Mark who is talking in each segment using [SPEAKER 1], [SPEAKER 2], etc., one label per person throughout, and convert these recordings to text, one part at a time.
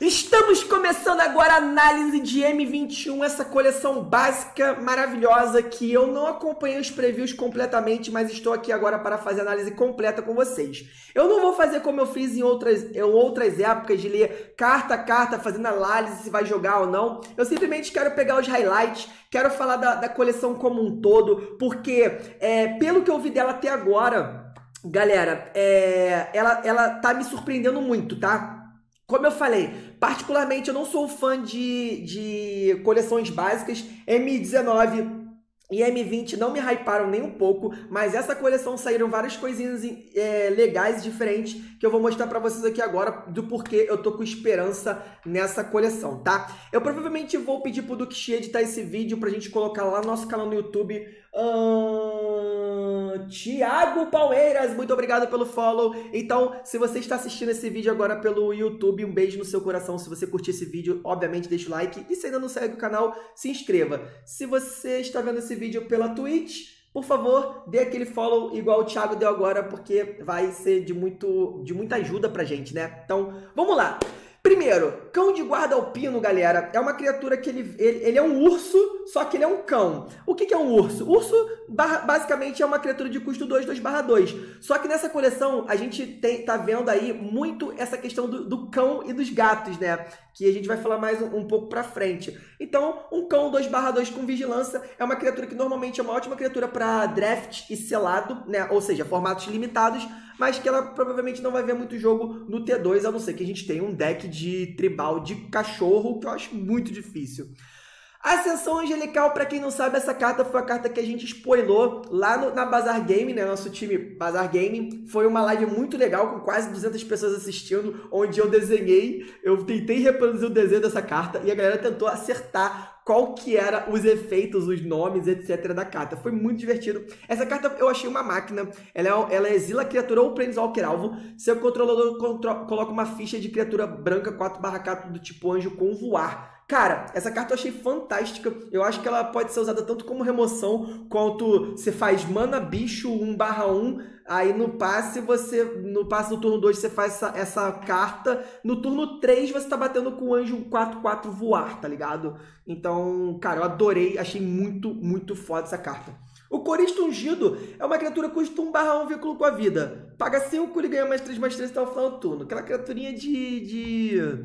[SPEAKER 1] Estamos começando agora a análise de M21, essa coleção básica maravilhosa que eu não acompanhei os previews completamente, mas estou aqui agora para fazer a análise completa com vocês. Eu não vou fazer como eu fiz em outras épocas, de ler carta a carta, fazendo análise se vai jogar ou não. Eu simplesmente quero pegar os highlights, quero falar da coleção como um todo, porque pelo que eu vi dela até agora, galera, ela tá me surpreendendo muito, tá? Como eu falei, particularmente eu não sou fã de coleções básicas. M19 e M20 não me hyparam nem um pouco, mas essa coleção saíram várias coisinhas legais e diferentes que eu vou mostrar pra vocês aqui agora do porquê eu tô com esperança nessa coleção, tá? Eu provavelmente vou pedir pro Duque editar esse vídeo pra gente colocar lá no nosso canal no YouTube. Thiago Palmeiras, muito obrigado pelo follow. Então, se você está assistindo esse vídeo agora pelo YouTube, um beijo no seu coração. Se você curtir esse vídeo, obviamente deixa o like. E se ainda não segue o canal, se inscreva. Se você está vendo esse vídeo pela Twitch, por favor, dê aquele follow igual o Thiago deu agora, porque vai ser de muita ajuda pra gente, né? Então, vamos lá. Primeiro, cão de guarda alpino, galera, é uma criatura que ele é um urso, só que ele é um cão. O que é um urso? Urso, basicamente, é uma criatura de custo 2/2. Só que nessa coleção, a gente tá vendo aí muito essa questão do cão e dos gatos, né? Que a gente vai falar mais um pouco pra frente. Então, um cão 2/2 com vigilância é uma criatura que normalmente é uma ótima criatura para draft e selado, né? Ou seja, formatos limitados, mas que ela provavelmente não vai ver muito jogo no T2, a não ser que a gente tenha um deck de tribal de cachorro, que eu acho muito difícil. Ascensão Angelical, para quem não sabe, essa carta foi a carta que a gente spoilou lá na Bazar Game, né? Nosso time Bazar Game. Foi uma live muito legal, com quase 200 pessoas assistindo, onde eu tentei reproduzir o desenho dessa carta, e a galera tentou acertar qual que era os efeitos, os nomes, etc. da carta. Foi muito divertido. Essa carta eu achei uma máquina. Ela exila a criatura ou Planeswalker alvo. Seu controlador coloca uma ficha de criatura branca 4/4 do tipo anjo com voar. Cara, essa carta eu achei fantástica. Eu acho que ela pode ser usada tanto como remoção, quanto você faz mana bicho 1/1. Aí no passe no turno 2 você faz essa carta. No turno 3 você tá batendo com o anjo 4/4 voar, tá ligado? Então, cara, eu adorei. Achei muito, muito foda essa carta. O Coristo Ungido é uma criatura que custa 1/1 vínculo com a vida. Paga 5, ele ganha +3/3 até o final do turno. Aquela criaturinha de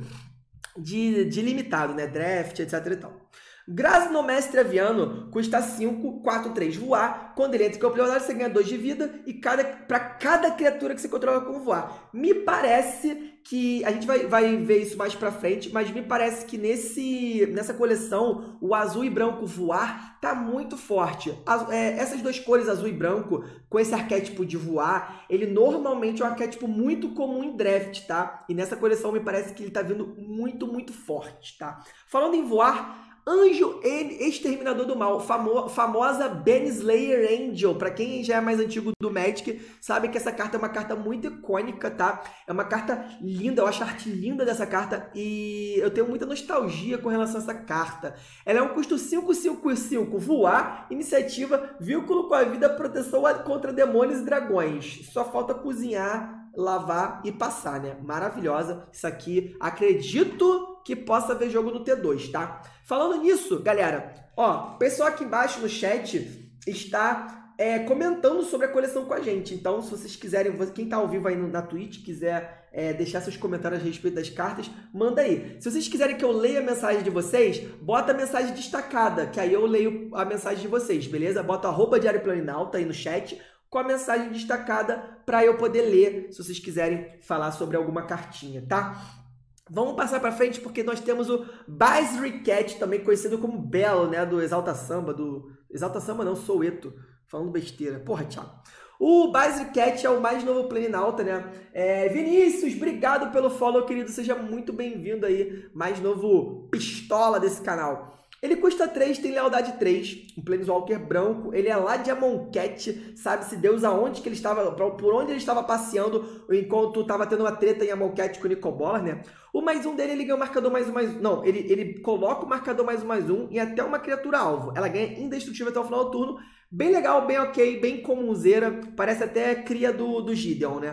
[SPEAKER 1] limitado, né? Draft, etc e tal. Grasnomestre Aviano custa 5, 4/3 voar. Quando ele entra em campo leonardo, você ganha 2 de vida. E para cada criatura que você controla com voar. Me parece que a gente vai ver isso mais pra frente, mas me parece que nessa coleção o azul e branco voar tá muito forte. Essas duas cores, azul e branco, com esse arquétipo de voar, ele normalmente é um arquétipo muito comum em draft, tá? E nessa coleção me parece que ele tá vindo muito, muito forte, tá? Falando em voar, Anjo Exterminador do Mal, famosa Baneslayer Angel. Para quem já é mais antigo do Magic, sabe que essa carta é uma carta muito icônica, tá? É uma carta linda, eu acho a arte linda dessa carta e eu tenho muita nostalgia com relação a essa carta. Ela é um custo 5/5/5, voar, iniciativa, vínculo com a vida, proteção contra demônios e dragões. Só falta cozinhar, lavar e passar, né? Maravilhosa. Isso aqui, acredito que possa ver jogo no T2, tá? Falando nisso, galera, ó, o pessoal aqui embaixo no chat está comentando sobre a coleção com a gente. Então, se vocês quiserem, quem tá ao vivo aí na Twitch, quiser deixar seus comentários a respeito das cartas, manda aí. Se vocês quiserem que eu leia a mensagem de vocês, bota a mensagem destacada, que aí eu leio a mensagem de vocês, beleza? Bota @Diário Planinauta aí no chat, com a mensagem destacada para eu poder ler, se vocês quiserem falar sobre alguma cartinha, tá? Vamos passar para frente porque nós temos o Basri Cat, também conhecido como Belo, né, do Exalta Samba, Exalta Samba não, Soweto, falando besteira, porra, Thiago. O Basri Cat é o mais novo Planinauta, né? Vinícius, obrigado pelo follow, querido, seja muito bem-vindo aí, mais novo pistola desse canal. Ele custa 3, tem lealdade 3, um Planeswalker branco, ele é lá de Amonkhet, sabe-se Deus aonde que ele estava, por onde ele estava passeando enquanto estava tendo uma treta em Amonkhet com o Nicobolas, né? O +1 dele, ele ganha o marcador +1/+1, não, ele coloca o marcador +1/+1 e até uma criatura alvo, ela ganha indestrutível até o final do turno, bem legal, bem ok, bem comunzeira, parece até cria do Gideon, né?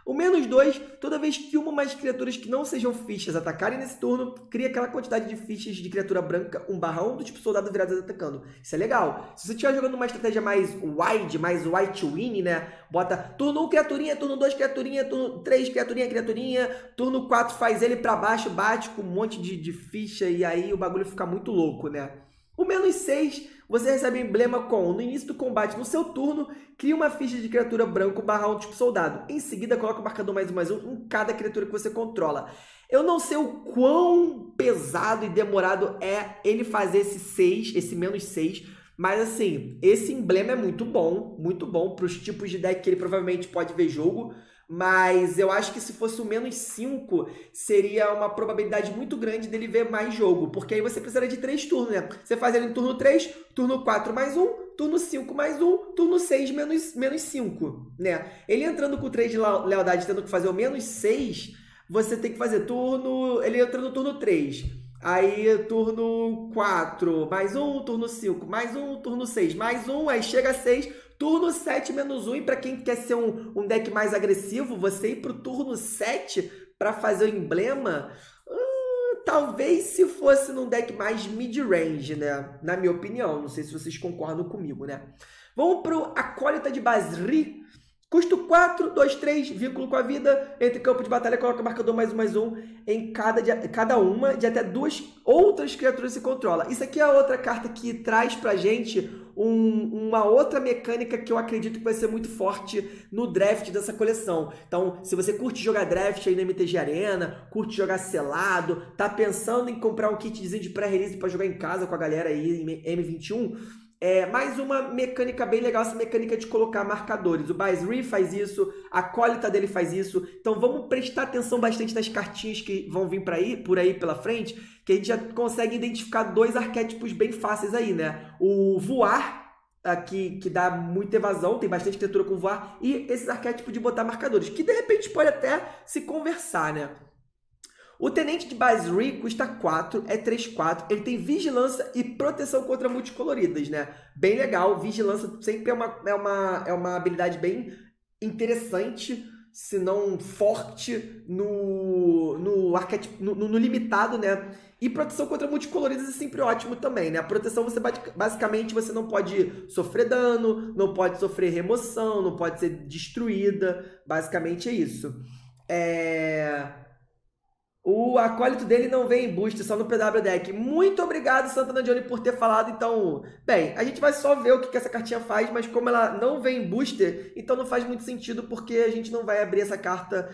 [SPEAKER 1] O -2, toda vez que uma ou mais criaturas que não sejam fichas atacarem nesse turno, cria aquela quantidade de fichas de criatura branca 1/1 do tipo soldado viradas atacando. Isso é legal. Se você estiver jogando uma estratégia mais wide, mais white win, né? Bota turno 1 criaturinha, turno 2 criaturinha, turno 3 criaturinha, turno 4 faz ele pra baixo, bate com um monte de ficha e aí o bagulho fica muito louco, né? O -6, você recebe emblema com, no início do combate, no seu turno, cria uma ficha de criatura branco /1 tipo soldado. Em seguida, coloca o marcador +1/+1 em cada criatura que você controla. Eu não sei o quão pesado e demorado é ele fazer esse -6, mas assim, esse emblema é muito bom para os tipos de deck que ele provavelmente pode ver jogo. Mas eu acho que se fosse o -5, seria uma probabilidade muito grande dele ver mais jogo. Porque aí você precisaria de 3 turnos, né? Você faz ele em turno 3, turno 4 +1, turno 5 +1, turno 6 -5, né? Ele entrando com 3 de lealdade, tendo que fazer o -6, você tem que fazer turno... Ele entra no turno 3. Aí turno 4, +1, turno 5, +1, turno 6, +1, aí chega a 6... Turno 7 -1, e para quem quer ser um deck mais agressivo, você ir para o turno 7 para fazer o emblema, talvez se fosse num deck mais mid-range, né? Na minha opinião, não sei se vocês concordam comigo, né? Vamos para o Acólita de Basri. Custo 4, 2, 3, vínculo com a vida. Entre campo de batalha, coloca marcador +1/+1 em cada uma de até 2 outras criaturas que se controla. Isso aqui é outra carta que traz pra gente uma outra mecânica que eu acredito que vai ser muito forte no draft dessa coleção. Então, se você curte jogar draft aí no MTG Arena, curte jogar selado, tá pensando em comprar um kitzinho de pré-release para jogar em casa com a galera aí em M21... mais uma mecânica bem legal, essa mecânica de colocar marcadores. O Basri faz isso, a Acólita dele faz isso. Então vamos prestar atenção bastante nas cartinhas que vão vir por aí pela frente, que a gente já consegue identificar 2 arquétipos bem fáceis aí, né? O voar, que dá muita evasão, tem bastante criatura com voar, e esses arquétipos de botar marcadores, que de repente pode até se conversar, né? O Tenente de Basri custa 4, é 3/4, ele tem vigilância e proteção contra multicoloridas, né? Bem legal, vigilância sempre é uma habilidade bem interessante, se não forte no arquétipo, no limitado, né? E proteção contra multicoloridas é sempre ótimo também, né? A proteção, basicamente, você não pode sofrer dano, não pode sofrer remoção, não pode ser destruída, basicamente é isso. O acólito dele não vem em booster, só no PW Deck. Muito obrigado, Santana Johnny, por ter falado. Então, bem, a gente vai só ver o que essa cartinha faz, mas como ela não vem em booster, então não faz muito sentido, porque a gente não vai abrir essa carta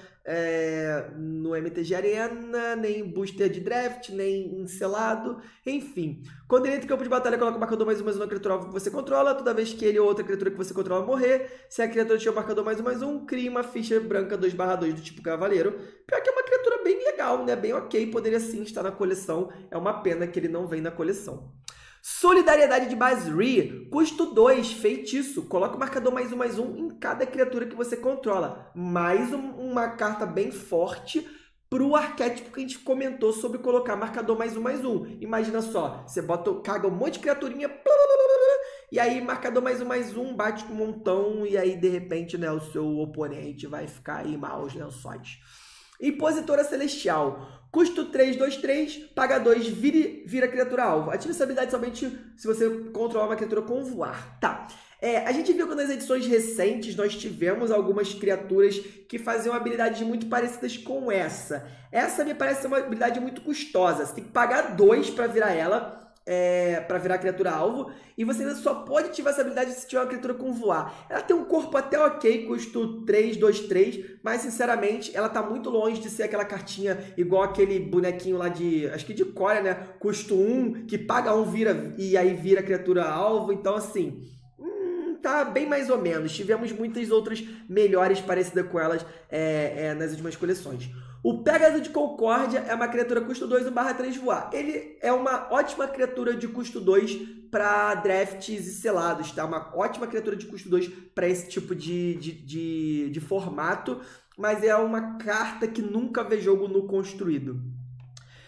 [SPEAKER 1] no MTG Arena, nem em booster de draft, nem em selado, enfim. Quando ele entra em campo de batalha, coloca o marcador +1/+1 na criatura que você controla. Toda vez que ele ou outra criatura que você controla morrer, se a criatura tiver o marcador +1/+1, cria uma ficha branca 2/2 do tipo cavaleiro. Pior que é uma criatura bem legal, né? Bem ok, poderia sim estar na coleção. É uma pena que ele não vem na coleção. Solidariedade de Basri, custo 2, feitiço. Coloca o marcador +1/+1 em cada criatura que você controla. Mais uma carta bem forte para o arquétipo que a gente comentou sobre colocar marcador +1/+1. Imagina só, você caga um monte de criaturinha, e aí marcador +1/+1, bate com um montão, e aí de repente, né, o seu oponente vai ficar aí mal os lençóis. Impositora Celestial. Custo 3, 2, 3, paga 2, vira criatura alvo. Ative essa habilidade somente se você controlar uma criatura com voar. Tá. A gente viu que nas edições recentes nós tivemos algumas criaturas que faziam habilidades muito parecidas com essa. Essa me parece ser uma habilidade muito custosa. Você tem que pagar 2 para virar ela. Para virar criatura alvo, e você ainda só pode ativar essa habilidade se tiver uma criatura com voar. Ela tem um corpo até ok, custo 3, 2, 3, mas sinceramente ela tá muito longe de ser aquela cartinha igual aquele bonequinho lá de, acho que de Coreia, né? Custo 1, que paga 1 e aí vira criatura alvo, então assim, tá bem mais ou menos. Tivemos muitas outras melhores parecidas com elas nas últimas coleções. O Pégaso de Concórdia é uma criatura custo 2, 1/3 voar. Ele é uma ótima criatura de custo 2 para drafts e selados, tá? Uma ótima criatura de custo 2 para esse tipo de formato, mas é uma carta que nunca vê jogo no construído.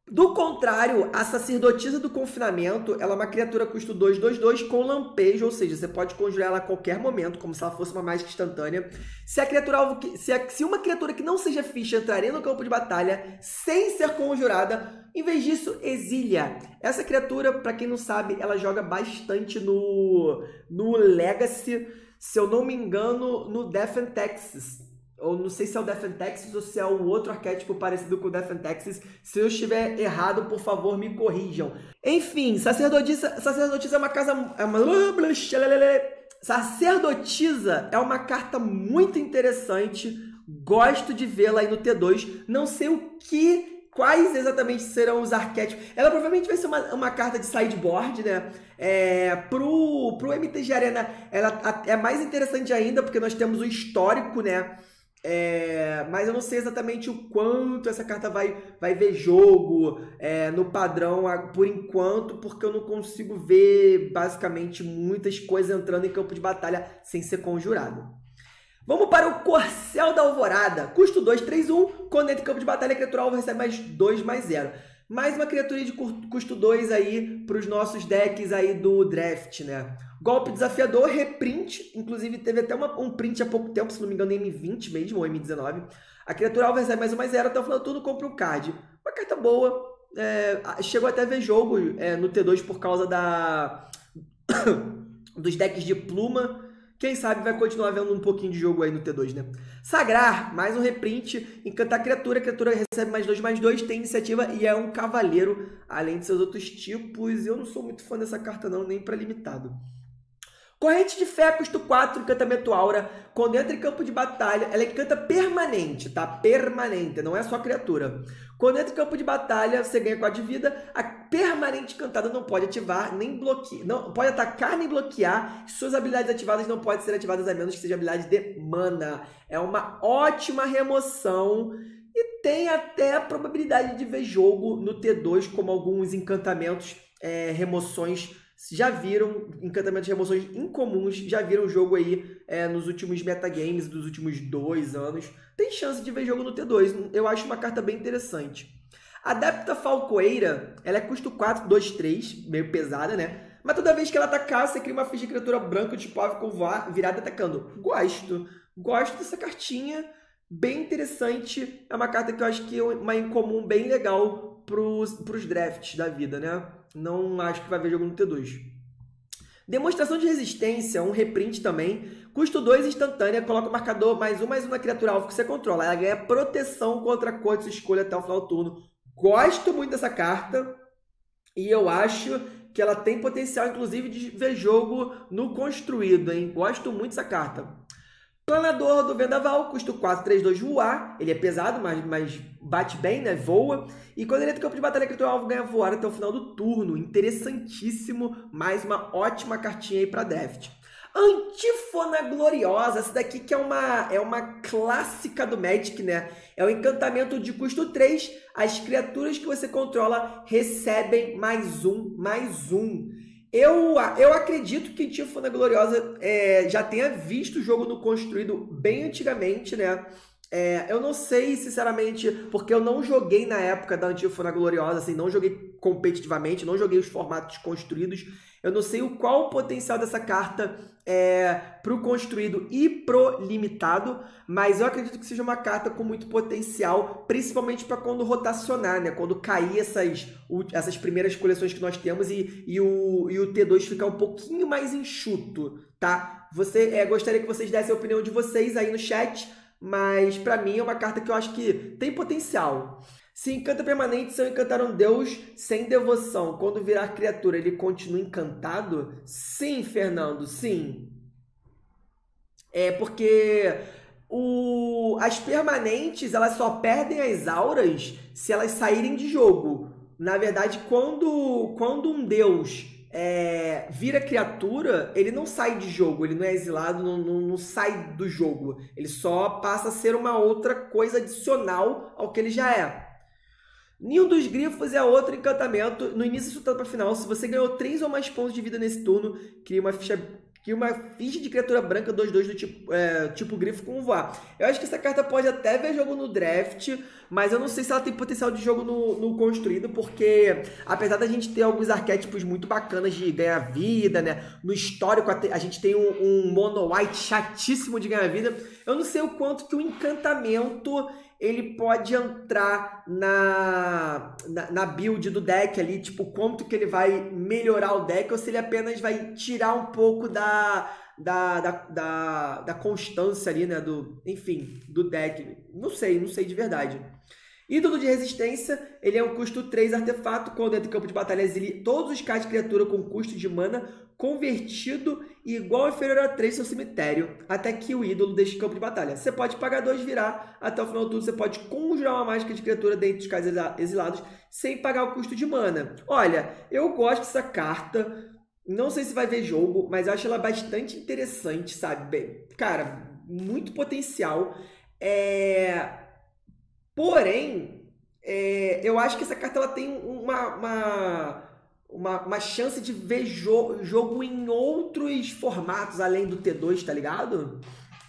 [SPEAKER 1] Do contrário, a Sacerdotisa do Confinamento, ela é uma criatura custo 2/2/2 com lampejo, ou seja, você pode conjurar ela a qualquer momento, como se ela fosse uma mágica instantânea. Se uma criatura que não seja ficha entraria no campo de batalha sem ser conjurada, em vez disso, exilia. Essa criatura, para quem não sabe, ela joga bastante no Legacy, se eu não me engano, no Death and Taxes. Ou não sei se é o Death and Taxes ou se é o outro arquétipo parecido com o Death and Taxes. Se eu estiver errado, por favor, me corrijam. Enfim, Sacerdotisa é uma casa... Sacerdotisa é uma carta muito interessante. Gosto de vê-la aí no T2. Não sei quais exatamente serão os arquétipos. Ela provavelmente vai ser uma carta de sideboard, né? Pro MTG Arena, ela é mais interessante ainda, porque nós temos o histórico, né? Mas eu não sei exatamente o quanto essa carta vai ver jogo no padrão por enquanto, porque eu não consigo ver basicamente muitas coisas entrando em campo de batalha sem ser conjurado. Vamos para o Corcel da Alvorada. Custo 2/3/1. Quando entra em campo de batalha, a criatura alvo recebe mais 2/0. Mais uma criatura de custo 2 aí para os nossos decks aí do draft, né? Golpe desafiador, reprint. Inclusive teve até um print há pouco tempo, se não me engano, em M20 mesmo, ou M19. A criatura alvo recebe mais 1/0. Até o final do turno compra um card. Uma carta boa. Chegou até a ver jogo no T2 por causa dos decks de pluma. Quem sabe vai continuar vendo um pouquinho de jogo aí no T2, né? Sagrar, mais um reprint. Encantar a criatura recebe mais 2/2, tem iniciativa e é um cavaleiro, além de seus outros tipos. Eu não sou muito fã dessa carta não, nem para limitado. Corrente de Fé, custo 4, encantamento aura. Quando entra em campo de batalha, ela encanta permanente, tá? Permanente, não é só criatura. Quando entra em campo de batalha, você ganha 4 de vida. A permanente encantada não pode ativar, nem bloquear. Não pode atacar nem bloquear. Suas habilidades ativadas não podem ser ativadas a menos que seja habilidade de mana. É uma ótima remoção. E tem até a probabilidade de ver jogo no T2, como alguns encantamentos, remoções. Já viram encantamentos de remoções incomuns, já viram o jogo aí nos últimos metagames dos últimos 2 anos. Tem chance de ver jogo no T2, eu acho uma carta bem interessante. Adepta Falcoeira, ela é custo 4, 2/3, meio pesada, né? Mas toda vez que ela atacar, você cria uma ficha de criatura branca tipo ave com virada atacando. Gosto dessa cartinha, bem interessante. É uma carta que eu acho que é uma incomum bem legal pros drafts da vida, né? Não acho que vai ver jogo no T2. Demonstração de resistência, um reprint também. Custo 2 instantânea, coloca o marcador +1/+1 na criatura alvo que você controla. Ela ganha proteção contra a cor de sua escolha até o final do turno. Gosto muito dessa carta. E eu acho que ela tem potencial, inclusive, de ver jogo no construído, hein? Gosto muito dessa carta. Planador do Vendaval, custo 4/3/2 voar. Ele é pesado, mas bate bem, né? Voa. E quando ele entra no campo de batalha, a criatura alvo ganha voar até o final do turno. Interessantíssimo. Mais uma ótima cartinha aí para draft. Antífona Gloriosa. Essa daqui que é uma clássica do Magic, né? É o encantamento de custo 3. As criaturas que você controla recebem +1/+1. Eu acredito que Antífona Gloriosa já tenha visto o jogo no construído bem antigamente, né? Eu não sei, sinceramente, porque eu não joguei na época da Antífona Gloriosa, assim, não joguei competitivamente, não joguei os formatos construídos. Eu não sei qual o potencial dessa carta pro construído e pro limitado, mas eu acredito que seja uma carta com muito potencial, principalmente para quando rotacionar, né? Quando cair essas primeiras coleções que nós temos e o T2 ficar um pouquinho mais enxuto, tá? Gostaria que vocês dessem a opinião de vocês aí no chat, mas para mim é uma carta que eu acho que tem potencial. Se encanta permanente, se eu encantar um deus sem devoção, quando virar criatura, ele continua encantado? Sim, Fernando, sim. Porque as permanentes, elas só perdem as auras se elas saírem de jogo. Na verdade, quando um deus vira criatura, ele não sai de jogo, ele não é exilado, não sai do jogo. Ele só passa a ser uma outra coisa adicional ao que ele já é. Ninho dos Grifos é outro encantamento. No início do para final, se você ganhou 3 ou mais pontos de vida nesse turno, cria uma ficha que uma ficha de criatura branca 2/2 do tipo grifo com voar. Eu acho que essa carta pode até ver jogo no draft, mas eu não sei se ela tem potencial de jogo no construído, porque apesar da gente ter alguns arquétipos muito bacanas de ganhar vida, né? No histórico a gente tem um mono white chatíssimo de ganhar vida. Eu não sei o quanto que o encantamento ele pode entrar na build do deck ali, tipo, quanto que ele vai melhorar o deck, ou se ele apenas vai tirar um pouco da constância ali, né, enfim, do deck. Não sei de verdade. Ídolo de resistência, ele é um custo 3 artefato, quando entra em campo de batalha exile todos os cards de criatura com custo de mana convertido igual ou inferior a 3 no seu cemitério, até que o ídolo deixe campo de batalha. Você pode pagar 2 virar, até o final do turno você pode conjurar uma mágica de criatura dentro dos cards exilados sem pagar o custo de mana. Olha, eu gosto dessa carta, não sei se vai ver jogo, mas eu acho ela bastante interessante, sabe? Bem, cara, muito potencial. Porém, eu acho que essa carta ela tem uma chance de ver jogo em outros formatos além do T2, tá ligado?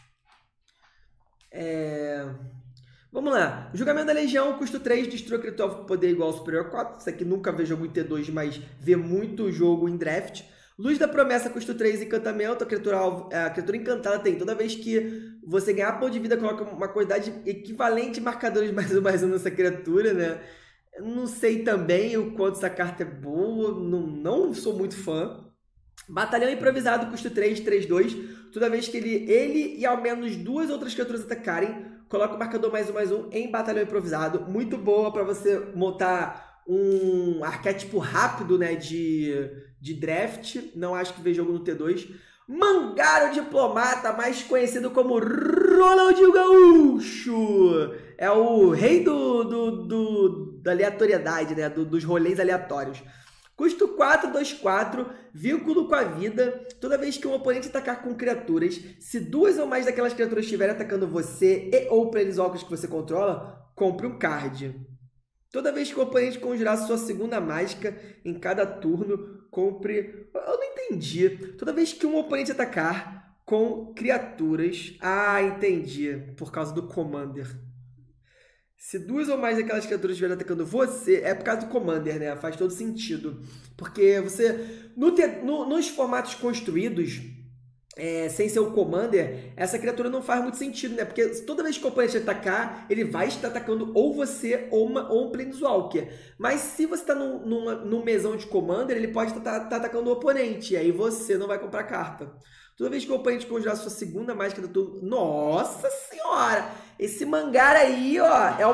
[SPEAKER 1] Vamos lá. Julgamento da Legião, custo 3, destrua criatura com poder igual ou superior a 4. Isso aqui nunca vê jogo em T2, mas vê muito jogo em draft. Luz da Promessa, custo 3, encantamento. A criatura encantada tem. Toda vez que você ganhar ponto de vida, coloca uma quantidade equivalente de marcadores mais um nessa criatura, né? Eu não sei também o quanto essa carta é boa. Não sou muito fã. Batalhão Improvisado, custo 3, 3/2. Toda vez que ele e ao menos 2 outras criaturas atacarem, coloca o marcador +1/+1 em Batalhão Improvisado. Muito boa para você montar um arquétipo rápido, né, de draft. Não acho que vê jogo no T2. Mangaro Diplomata, mais conhecido como Ronaldinho Gaúcho. É o rei da aleatoriedade, né, dos rolês aleatórios. Custo 4, 2/4, vínculo com a vida. Toda vez que um oponente atacar com criaturas, se 2 ou mais daquelas criaturas estiverem atacando você e ou planeswalkers que você controla, compre um card. Toda vez que o oponente conjurar sua segunda mágica em cada turno, compre... Eu não entendi. Toda vez que um oponente atacar com criaturas... Ah, entendi. Por causa do Commander. Se 2 ou mais daquelas criaturas estiverem atacando você, é por causa do Commander, né? Faz todo sentido. Porque você... Nos formatos construídos... sem ser o Commander, essa criatura não faz muito sentido, né? Porque toda vez que o oponente atacar, ele vai estar atacando ou você ou um Planeswalker. Mas se você está num mesão de Commander, ele pode estar atacando o oponente, e aí você não vai comprar carta. Toda vez que o oponente conjurar sua segunda mágica do turno... Nossa senhora! Esse Mangar aí, ó, é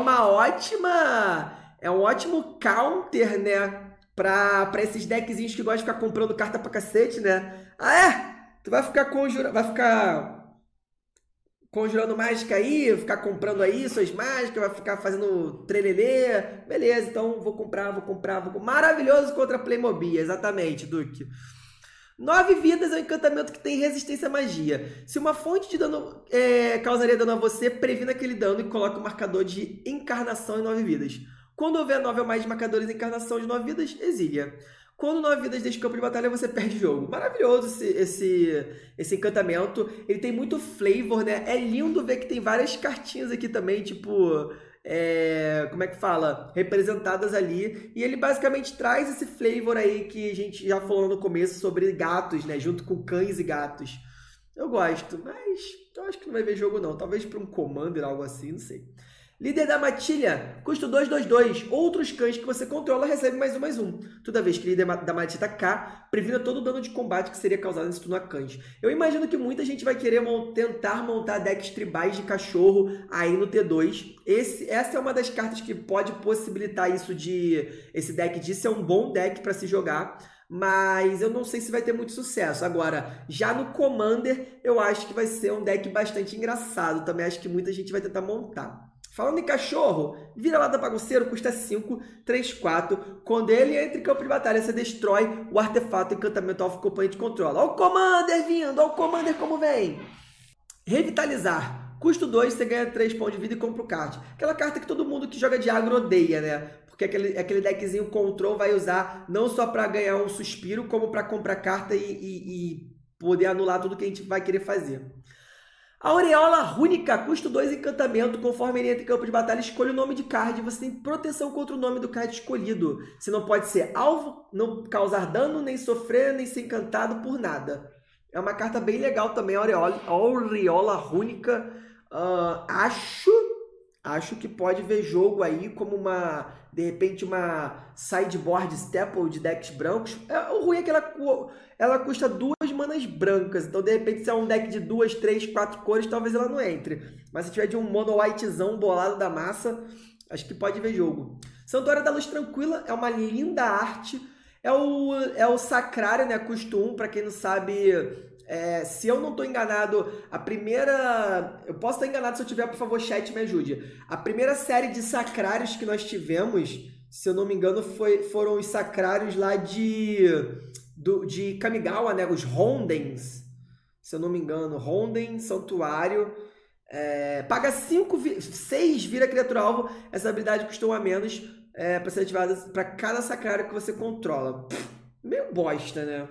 [SPEAKER 1] um ótimo counter, né? Pra esses deckzinhos que gostam de ficar comprando carta pra cacete, né? Ah, é? Tu vai ficar conjurando mágica aí, ficar comprando aí suas mágicas, vai ficar fazendo trelelê. Beleza, então vou comprar. Maravilhoso contra Playmobil, exatamente, Duque. 9 vidas é um encantamento que tem resistência à magia. Se uma fonte de dano causaria dano a você, previna aquele dano e coloque o marcador de encarnação em 9 vidas. Quando houver 9 ou mais marcadores de encarnação de 9 vidas, exilia. Quando 9 vidas deixa o campo de batalha, você perde o jogo. Maravilhoso esse encantamento. Ele tem muito flavor, né? É lindo ver que tem várias cartinhas aqui também, tipo... como é que fala? Representadas ali. E ele basicamente traz esse flavor aí que a gente já falou no começo sobre gatos, né? Junto com cães e gatos. Eu gosto, mas eu acho que não vai ver jogo não. Talvez para um Commander, algo assim, não sei. Líder da Matilha, custo 2, 2, 2. Outros cães que você controla recebem +1/+1. Toda vez que o líder da Matilha atacar, previna todo o dano de combate que seria causado nesse turno a cães. Eu imagino que muita gente vai querer tentar montar decks tribais de cachorro aí no T2. Essa é uma das cartas que pode possibilitar isso esse deck de ser um bom deck para se jogar. Mas eu não sei se vai ter muito sucesso. Agora, já no Commander, eu acho que vai ser um deck bastante engraçado. Também acho que muita gente vai tentar montar. Falando em cachorro, Vira-Lata Bagunceiro custa 5, 3, 4. Quando ele entra em campo de batalha, você destrói o artefato encantamento alvo que o oponente controla. Olha o Commander vindo, olha o Commander como vem. Revitalizar, custo 2, você ganha 3 pontos de vida e compra o card. Aquela carta que todo mundo que joga de agro odeia, né? Porque aquele deckzinho control vai usar não só para ganhar um suspiro, como para comprar carta e poder anular tudo que a gente vai querer fazer. Aureola Rúnica, custo 2 encantamento. Conforme ele entra em campo de batalha, escolha o nome de card. Você tem proteção contra o nome do card escolhido. Você não pode ser alvo, não causar dano, nem sofrer, nem ser encantado por nada. É uma carta bem legal também, Aureola Rúnica. Acho que pode ver jogo aí como de repente, uma sideboard staple de decks brancos. O ruim é que ela custa 2 manas brancas. Então, de repente, se é um deck de 2, 3, 4 cores, talvez ela não entre. Mas se tiver de um mono whitezão bolado da massa, acho que pode ver jogo. Santuário da Luz Tranquila é uma linda arte. É o Sacrário, né? Custo 1, para quem não sabe... se eu não estou enganado, a primeira... Eu posso estar enganado, se eu tiver, por favor, chat, me ajude. A primeira série de sacrários que nós tivemos, se eu não me engano, foram os sacrários lá de Kamigawa, né? Os Rondens, se eu não me engano. Ronden, Santuário. Paga 6, vira criatura alvo. Essa habilidade custa 1 a menos para ser ativada para cada sacrário que você controla. Meio bosta, né?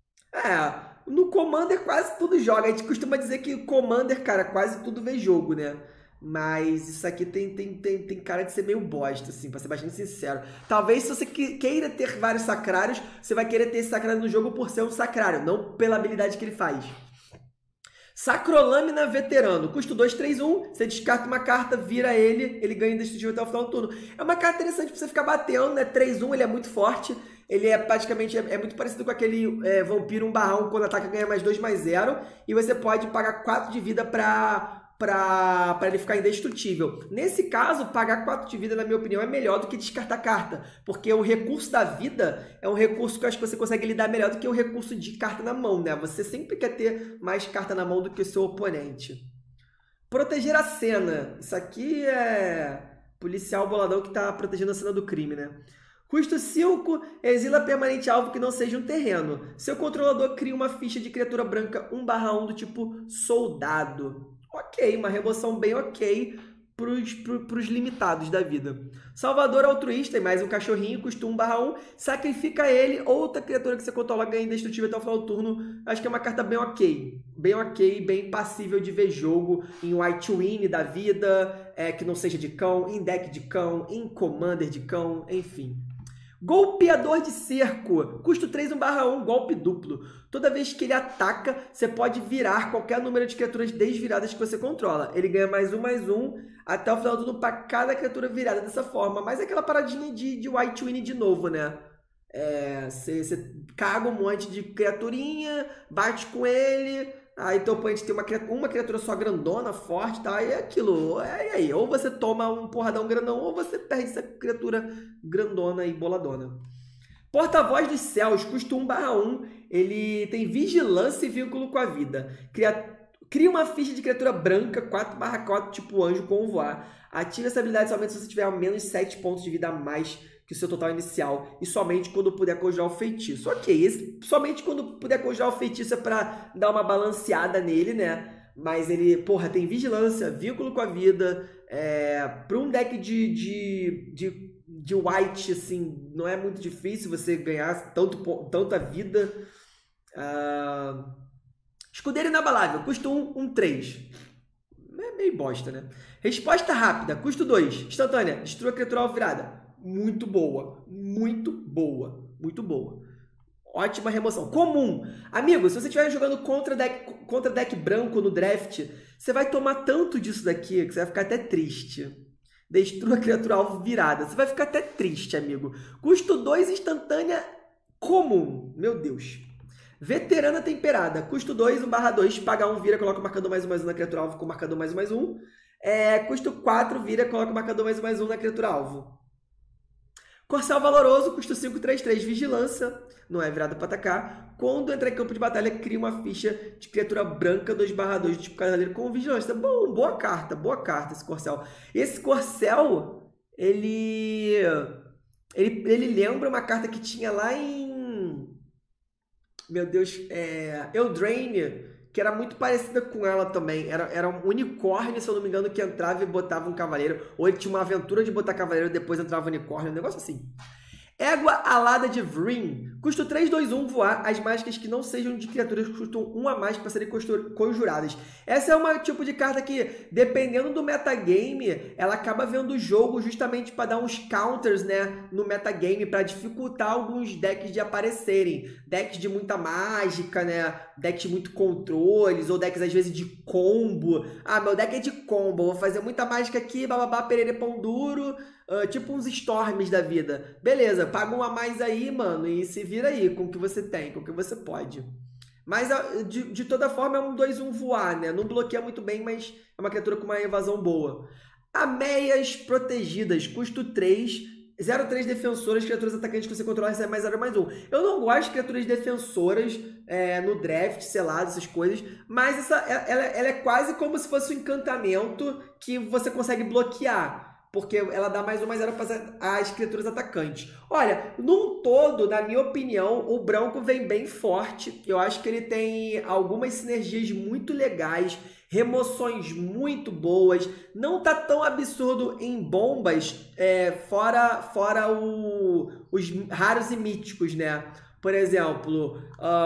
[SPEAKER 1] No Commander quase tudo joga. A gente costuma dizer que o Commander, cara, quase tudo vê jogo, né? Mas isso aqui tem cara de ser meio bosta, assim, pra ser bastante sincero. Talvez se você queira ter vários sacrários, você vai querer ter esse sacrário no jogo por ser um sacrário, não pela habilidade que ele faz. Sacrolâmina Veterano. Custo 2, 3, 1. Você descarta uma carta, vira ele ganha indestrutível até o final do turno. É uma carta interessante pra você ficar batendo, né? 3, 1, ele é muito forte. Ele é praticamente muito parecido com aquele vampiro 1/1, quando ataca ganha mais 2, mais 0. E você pode pagar 4 de vida pra ele ficar indestrutível. Nesse caso, pagar 4 de vida, na minha opinião, é melhor do que descartar carta. Porque o recurso da vida é um recurso que eu acho que você consegue lidar melhor do que o recurso de carta na mão, né? Você sempre quer ter mais carta na mão do que o seu oponente. Proteger a cena. Isso aqui é policial boladão que tá protegendo a cena do crime, né? Custo 5, exila permanente alvo que não seja um terreno. Seu controlador cria uma ficha de criatura branca 1/1 do tipo soldado. Ok, uma remoção bem ok pros limitados da vida. Salvador altruísta e mais um cachorrinho, custa 1/1. Sacrifica ele, outra criatura que você controla ganha indestrutível até o final do turno. Acho que é uma carta bem ok. Bem ok, bem passível de ver jogo em White Win da vida, que não seja de cão, em deck de cão, em Commander de cão, enfim. Golpeador de cerco, custo 3, 1/1, golpe duplo. Toda vez que ele ataca, você pode virar qualquer número de criaturas desviradas que você controla. Ele ganha mais 1/1 até o final do turno para cada criatura virada dessa forma. Mas é aquela paradinha de White Win de novo, né? Você caga um monte de criaturinha, bate com ele... Aí teu oponente tem uma criatura só grandona, forte, tá? E é aquilo. E aí, ou você toma um porradão grandão, ou você perde essa criatura grandona e boladona. Porta-voz dos céus, custa 1/1. Ele tem vigilância e vínculo com a vida. Cria uma ficha de criatura branca, 4/4, tipo anjo com voar. Ativa essa habilidade somente se você tiver ao menos 7 pontos de vida a mais que o seu total inicial, e somente quando puder conjurar o feitiço. Ok, somente quando puder conjurar o feitiço é para dar uma balanceada nele, né? Mas ele, porra, tem vigilância, vínculo com a vida, para um deck de white, assim, não é muito difícil você ganhar tanta vida. Escudeiro inabalável, custo 1, 3. É meio bosta, né? Resposta rápida, custo 2, instantânea, destrua a criatura alvo virada. Muito boa, muito boa, muito boa. Ótima remoção. Comum. Amigo, se você estiver jogando contra deck branco no draft, você vai tomar tanto disso daqui que você vai ficar até triste. Destrua a criatura alvo virada. Você vai ficar até triste, amigo. Custo 2, instantânea, comum. Meu Deus. Veterana temperada. Custo 2, 1/2. Paga 1, vira, coloca o marcador +1/+1 na criatura alvo com o marcador +1/+1. Custo 4, vira, coloca o marcador +1/+1 na criatura alvo. Corcel valoroso, custo 5, 3, 3, vigilância, não é virado para atacar. Quando entrar em campo de batalha, cria uma ficha de criatura branca 2/2, tipo cavaleiro com vigilância. Bom, boa carta esse Corcel. Esse Corcel, ele lembra uma carta que tinha lá em... Meu Deus, Eldraine, que era muito parecida com ela também. Era um unicórnio, se eu não me engano, que entrava e botava um cavaleiro. Ou ele tinha uma aventura de botar cavaleiro e depois entrava um unicórnio, um negócio assim. Égua alada de Vryn. Custo 3, 2, 1, voar. As mágicas que não sejam de criaturas custam 1 a mais para serem conjuradas. Essa é uma tipo de carta que, dependendo do metagame, ela acaba vendo o jogo justamente para dar uns counters, né, no metagame, para dificultar alguns decks de aparecerem. Decks de muita mágica, né, decks de muito controles, ou decks às vezes de combo. Ah, meu deck é de combo, vou fazer muita mágica aqui, bababá, perere, pão duro... tipo uns Storms da vida. Beleza, paga um a mais aí, mano, e se vira aí com o que você tem, com o que você pode. Mas, de toda forma, é um 2-1 voar, né? Não bloqueia muito bem, mas é uma criatura com uma evasão boa. Ameias protegidas, custo 3, 0/3 defensoras, criaturas atacantes que você controla recebe mais 0/1. Eu não gosto de criaturas defensoras no draft, selado, essas coisas, mas ela é quase como se fosse um encantamento que você consegue bloquear. Porque ela dá mais 1/0 para as criaturas atacantes. Olha, num todo, na minha opinião, o branco vem bem forte. Eu acho que ele tem algumas sinergias muito legais, remoções muito boas. Não tá tão absurdo em bombas, fora os raros e míticos, né? Por exemplo,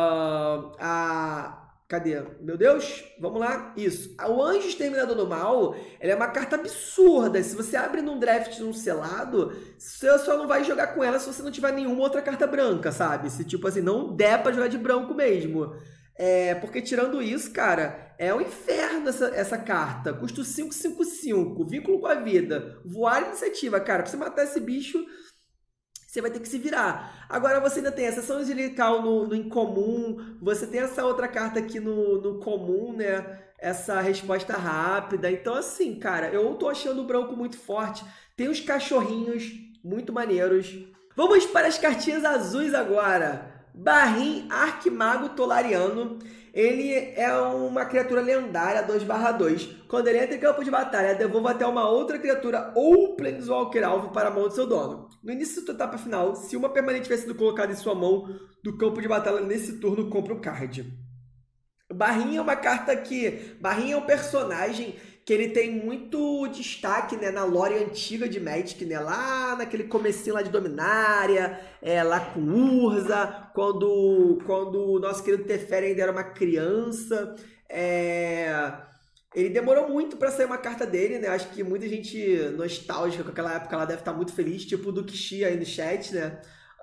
[SPEAKER 1] cadê? Meu Deus, vamos lá. Isso. O Anjo Exterminador do Mal, ela é uma carta absurda. Se você abre num draft, num selado, você só não vai jogar com ela se você não tiver nenhuma outra carta branca, sabe? Se, tipo assim, não der pra jogar de branco mesmo. Porque tirando isso, cara, é um inferno essa carta. Custo 5, 5, 5. Vínculo com a vida. Voar iniciativa, cara. Pra você matar esse bicho... você vai ter que se virar. Agora você ainda tem essa ação angelical no incomum, você tem essa outra carta aqui no comum, né? Essa resposta rápida. Então, assim, cara, eu tô achando o branco muito forte. Tem os cachorrinhos muito maneiros. Vamos para as cartinhas azuis agora. Barrim Arquimago Tolariano. Ele é uma criatura lendária 2/2. Quando ele entra em campo de batalha, devolva até uma outra criatura ou Planeswalker alvo para a mão do seu dono. No início da etapa final, se uma permanente tiver sido colocada em sua mão do campo de batalha nesse turno, compra um card. Barrim é uma carta que... Barrim é um personagem que ele tem muito destaque, né, na lore antiga de Magic, né, lá naquele comecinho lá de Dominária, lá com Urza, quando o nosso querido Teferi ainda era uma criança. Ele demorou muito para sair uma carta dele, né? Acho que muita gente nostálgica com aquela época lá deve estar muito feliz, tipo o do Kishi aí no chat, né?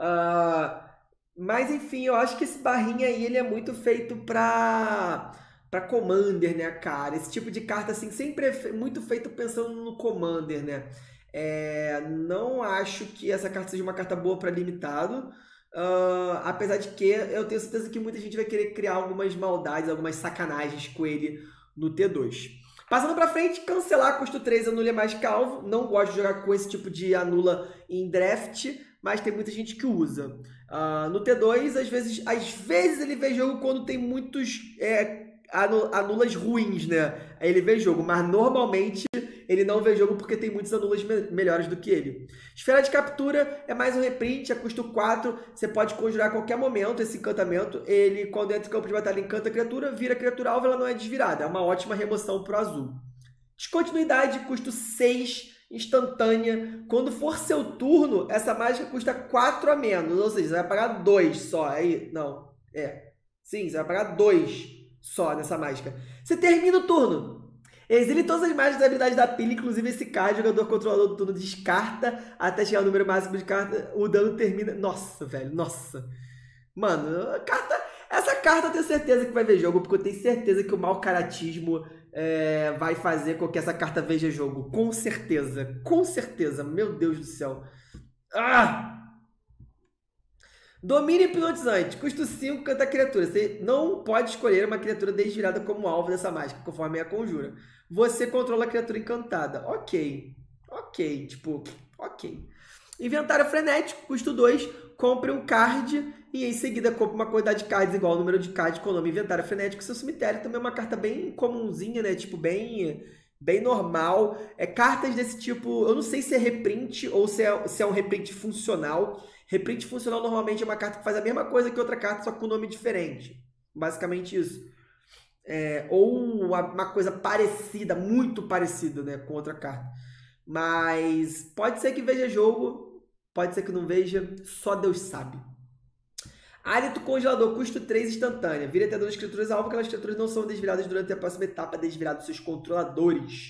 [SPEAKER 1] Mas enfim, eu acho que esse barrinho aí ele é muito feito para Commander, né, cara? Esse tipo de carta assim sempre é muito feito pensando no Commander, né? Não acho que essa carta seja uma carta boa para limitado. Apesar de que eu tenho certeza que muita gente vai querer criar algumas maldades, algumas sacanagens com ele no T2. Passando pra frente, cancelar, custo 3, anula mais calvo. Não gosto de jogar com esse tipo de anula em draft, mas tem muita gente que usa. No T2, às vezes ele vê jogo quando tem muitos anulas ruins, né? Aí ele vê jogo, mas normalmente ele não vê jogo porque tem muitos anulas melhores do que ele. Esfera de captura é mais um reprint, é custo 4. Você pode conjurar a qualquer momento esse encantamento. Ele, quando entra em campo de batalha, encanta a criatura, vira criatura alvo, ela não é desvirada. É uma ótima remoção pro azul. Descontinuidade, custo 6, instantânea. Quando for seu turno, essa mágica custa 4 a menos. Ou seja, você vai pagar 2 só. Aí, não. Sim, você vai pagar 2 só nessa mágica. Você termina o turno. Exile todas as mágicas da habilidade da pilha, inclusive esse card. O jogador controlador do turno descarta até chegar ao número máximo de carta. O dano termina... Nossa, velho. Nossa. Mano, essa carta eu tenho certeza que vai ver jogo, porque eu tenho certeza que o mau caratismo vai fazer com que essa carta veja jogo. Com certeza. Com certeza. Meu Deus do céu. Domínio hipnotizante, custo 5, canta criatura. Você não pode escolher uma criatura desvirada como alvo dessa mágica, conforme a conjura. Você controla a criatura encantada. Ok. Inventário frenético, custo 2, compre um card e em seguida compre uma quantidade de cards igual ao número de cards com o nome inventário frenético. Seu cemitério também é uma carta bem comumzinha, né? Tipo, bem normal. Cartas desse tipo, eu não sei se é reprint ou se é um reprint funcional. Reprint funcional normalmente é uma carta que faz a mesma coisa que outra carta, só com um nome diferente. Basicamente isso. Ou uma coisa parecida, muito parecida, né, com outra carta. Mas pode ser que veja jogo. Pode ser que não veja, só Deus sabe. Hálito congelador, custo 3 instantânea. Vira até 2 criaturas alvo, aquelas criaturas não são desviradas durante a próxima etapa, desvirado seus controladores.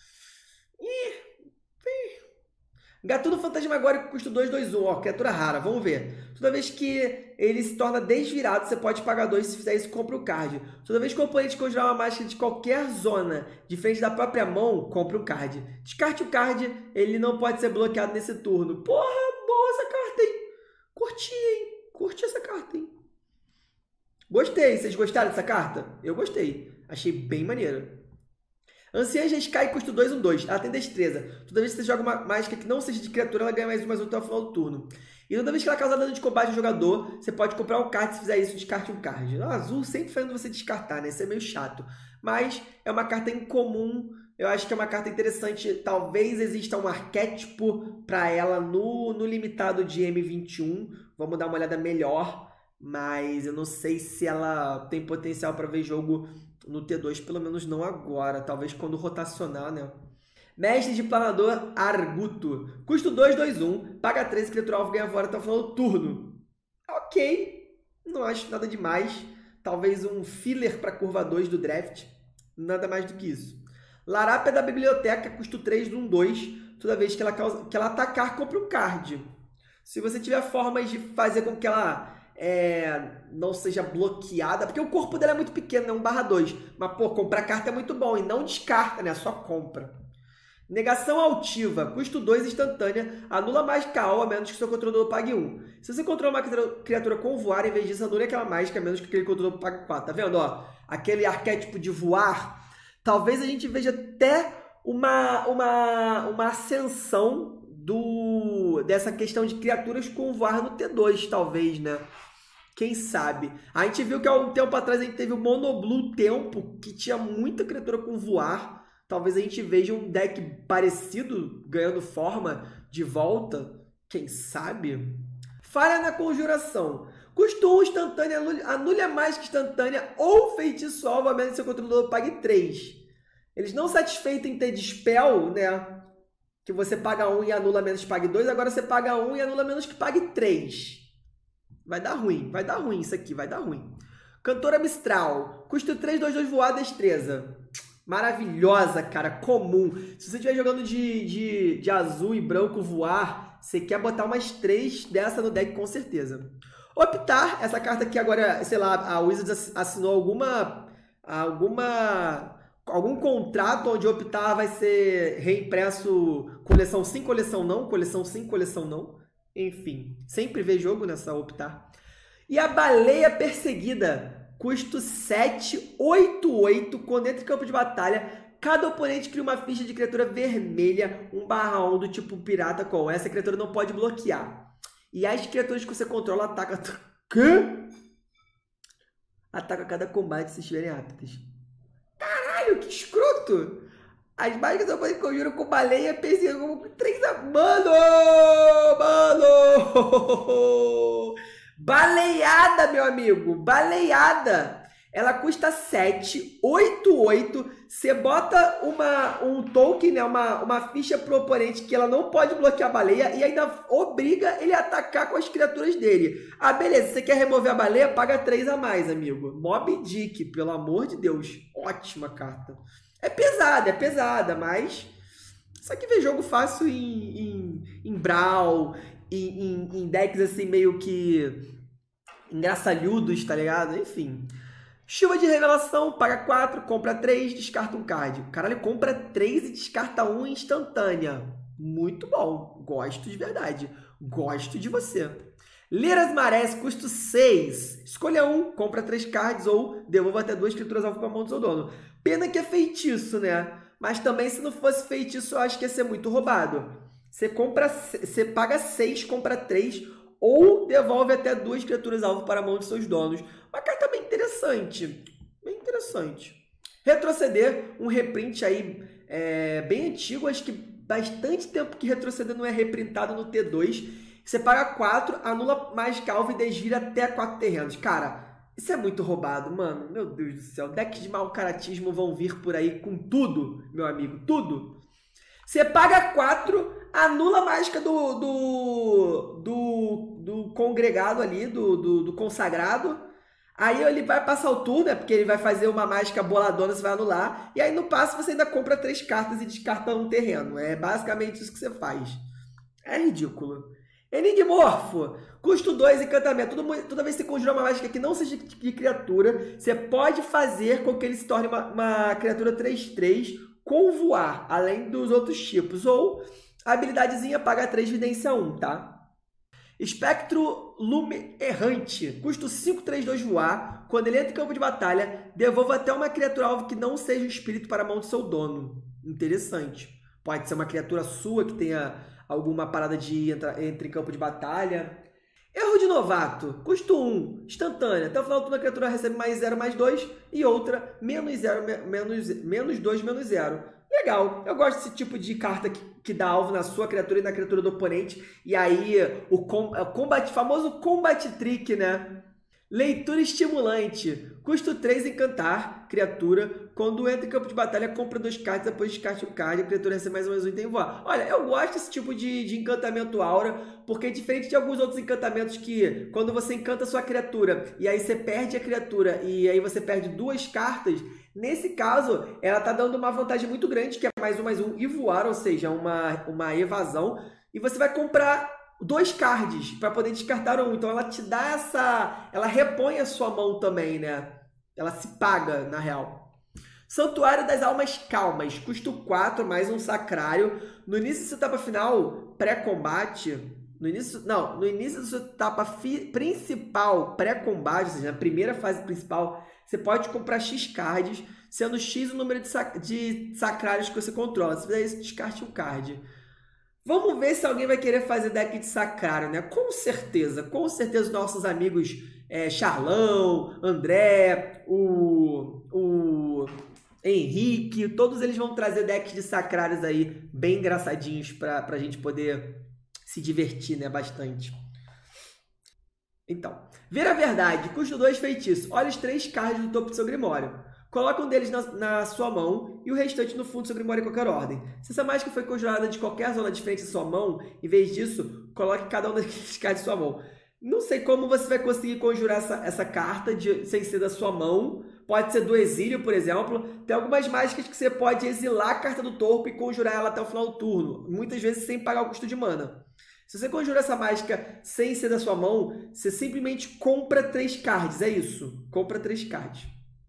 [SPEAKER 1] Gatuno Fantasmagórico, custo 2, 2, 1. Ó, criatura rara, vamos ver. Toda vez que ele se torna desvirado, você pode pagar 2. Se fizer isso, compra o card. Toda vez que o oponente conjurar uma mágica de qualquer zona de frente da própria mão, compra um card. Descarte o card, ele não pode ser bloqueado nesse turno. Porra, boa essa carta, hein? Curti, hein? Curti essa carta, hein? Gostei. Vocês gostaram dessa carta? Eu gostei. Achei bem maneira. Anciã Jeskai, custo 2, 1, 2. Ela tem destreza. Toda vez que você joga uma mágica que não seja de criatura, ela ganha mais um até o final do turno. E toda vez que ela causa dano de combate ao jogador, você pode comprar um card. Se fizer isso, descarte um card. O azul sempre fazendo você descartar, né? Isso é meio chato. Mas é uma carta incomum. Eu acho que é uma carta interessante. Talvez exista um arquétipo para ela no limitado de M21. Vamos dar uma olhada melhor. Mas eu não sei se ela tem potencial para ver jogo no T2, pelo menos não agora. Talvez quando rotacionar, né? Mestre de Planador Arguto. Custo 2, 2, 1. Paga 13, criatura alvo ganha fora até o final do turno. Ok. Não acho nada demais. Talvez um filler para curva 2 do draft. Nada mais do que isso. Larápia da Biblioteca. Custo 3, 1, 2. Toda vez que ela atacar, compra um card. Se você tiver formas de fazer com que ela não seja bloqueada, porque o corpo dela é muito pequeno, é 1/2, mas pô, comprar carta é muito bom, e não descarta, né, só compra. Negação altiva, custo 2 instantânea, anula mágica alvo a menos que seu controlador pague 1. Se você controla uma criatura com voar, em vez disso, anule aquela mágica a menos que aquele controlador pague 4, tá vendo, ó, aquele arquétipo de voar, talvez a gente veja até uma ascensão dessa questão de criaturas com voar no T2, talvez, né? Quem sabe? A gente viu que há um tempo atrás a gente teve o Monoblue Tempo, que tinha muita criatura com voar. Talvez a gente veja um deck parecido ganhando forma de volta. Quem sabe? Falha na conjuração. Custo 1 instantânea, anule a mágica instantânea ou feitiço alvo a menos que seu controlador pague 3. Eles não satisfeitos em ter Dispel, né? Que você paga 1 e anula menos que pague 2. Agora você paga 1 e anula menos que pague 3. Vai dar ruim isso aqui, vai dar ruim. Cantora Mistral. Custo 3, 2, 2 voar, destreza. Maravilhosa, cara, comum. Se você estiver jogando de azul e branco voar, você quer botar umas 3 dessa no deck com certeza. Optar, essa carta aqui agora, sei lá, a Wizards assinou algum contrato onde Optar vai ser reimpresso coleção sim, coleção não, coleção sim, coleção não. Enfim, sempre vê jogo nessa Optar. E a Baleia Perseguida, custo 7, 8, 8. Quando entra em campo de batalha, cada oponente cria uma ficha de criatura vermelha 1/1 do tipo pirata com essa criatura não pode bloquear. E as criaturas que você controla atacam... Quê? Ataca cada combate se estiverem aptas. Caralho, que escroto! As mágicas do oponente conjuram com baleia perseguida como 3 a... Mano! Baleada, meu amigo! Baleada! Ela custa 7, 8, 8. Você bota um token, né? uma ficha pro oponente que ela não pode bloquear a baleia e ainda obriga ele a atacar com as criaturas dele. Ah, beleza. Você quer remover a baleia? Paga 3 a mais, amigo. Mob Dick, pelo amor de Deus. Ótima carta. É pesada, mas... Isso aqui vê jogo fácil em Brawl, em decks assim meio que engraçalhudos, tá ligado? Enfim... Chuva de Revelação, paga 4, compra 3, descarta um card. Caralho, compra 3 e descarta 1 instantânea. Muito bom. Gosto de verdade. Gosto de você. Ler as Marés, custo 6. Escolha 1, compra 3 cards ou devolva até 2 criaturas alvo para a mão do seu dono. Pena que é feitiço, né? Mas também se não fosse feitiço, eu acho que ia ser muito roubado. Você paga 6, compra 3 ou devolve até 2 criaturas alvo para a mão de seus donos. Uma carta bem interessante. Bem interessante. Retroceder, um reprint aí bem antigo. Acho que bastante tempo que Retroceder não é reprintado no T2. Você paga 4, anula mágica alvo e desvira até 4 terrenos. Cara, isso é muito roubado, mano. Meu Deus do céu. Decks de mau caratismo vão vir por aí com tudo, meu amigo. Tudo. Você paga 4, anula a mágica do congregado ali, do consagrado. Aí ele vai passar o turno, né? Porque ele vai fazer uma mágica boladona, você vai anular. E aí no passo você ainda compra 3 cartas e descarta um terreno. É basicamente isso que você faz. É ridículo. Enigmorfo. Custo 2, encantamento. Toda vez que você conjura uma mágica que não seja de criatura, você pode fazer com que ele se torne uma criatura 3/3 com voar, além dos outros tipos. Ou a habilidadezinha paga 3, vidência 1, tá? Espectro Lume Errante. Custo 5/3/2 voar. Quando ele entra em campo de batalha, devolva até uma criatura alvo que não seja um espírito para a mão do seu dono. Interessante. Pode ser uma criatura sua que tenha alguma parada de entre em campo de batalha. Erro de novato. Custo 1. Instantânea. Até o final do turno a criatura recebe +0/+2 e outra -0, -2, -0. Legal. Eu gosto desse tipo de carta que dá alvo na sua criatura e na criatura do oponente. E aí o famoso combat trick, né? Leitura estimulante. Custo 3, encantar, criatura. Quando entra em campo de batalha, compra 2 cartas, depois descarte um card, a criatura recebe +1/+1 e tem voar. Olha, eu gosto desse tipo de encantamento aura, porque diferente de alguns outros encantamentos que, quando você encanta a sua criatura, e aí você perde a criatura, e aí você perde 2 cartas, nesse caso, ela tá dando uma vantagem muito grande, que é +1/+1 e voar, ou seja, uma evasão, e você vai comprar 2 cards para poder descartar um. Então ela te dá ela repõe a sua mão também, né? Ela se paga, na real. Santuário das Almas Calmas. Custo 4, mais um sacrário. No início da sua etapa final, pré-combate... No início da sua etapa principal, pré-combate, ou seja, na primeira fase principal, você pode comprar X cards, sendo X o número de sacrários que você controla. Se fizer isso, descarte um card. Vamos ver se alguém vai querer fazer deck de sacrário, né? Com certeza os nossos amigos Charlão, André, o Henrique, todos eles vão trazer decks de sacrários aí bem engraçadinhos para a gente poder se divertir, né? Bastante. Então, ver a verdade, custo 2, feitiço. Olha os 3 cards do topo do seu grimório. Coloca um deles na sua mão e o restante no fundo do seu grimório em qualquer ordem. Se essa mágica foi conjurada de qualquer zona diferente da sua mão, em vez disso, coloque cada um daqueles cards de sua mão. Não sei como você vai conseguir conjurar essa carta sem ser da sua mão. Pode ser do exílio, por exemplo. Tem algumas mágicas que você pode exilar a carta do topo e conjurar ela até o final do turno. Muitas vezes sem pagar o custo de mana. Se você conjura essa mágica sem ser da sua mão, você simplesmente compra 3 cards. É isso. Compra 3 cards.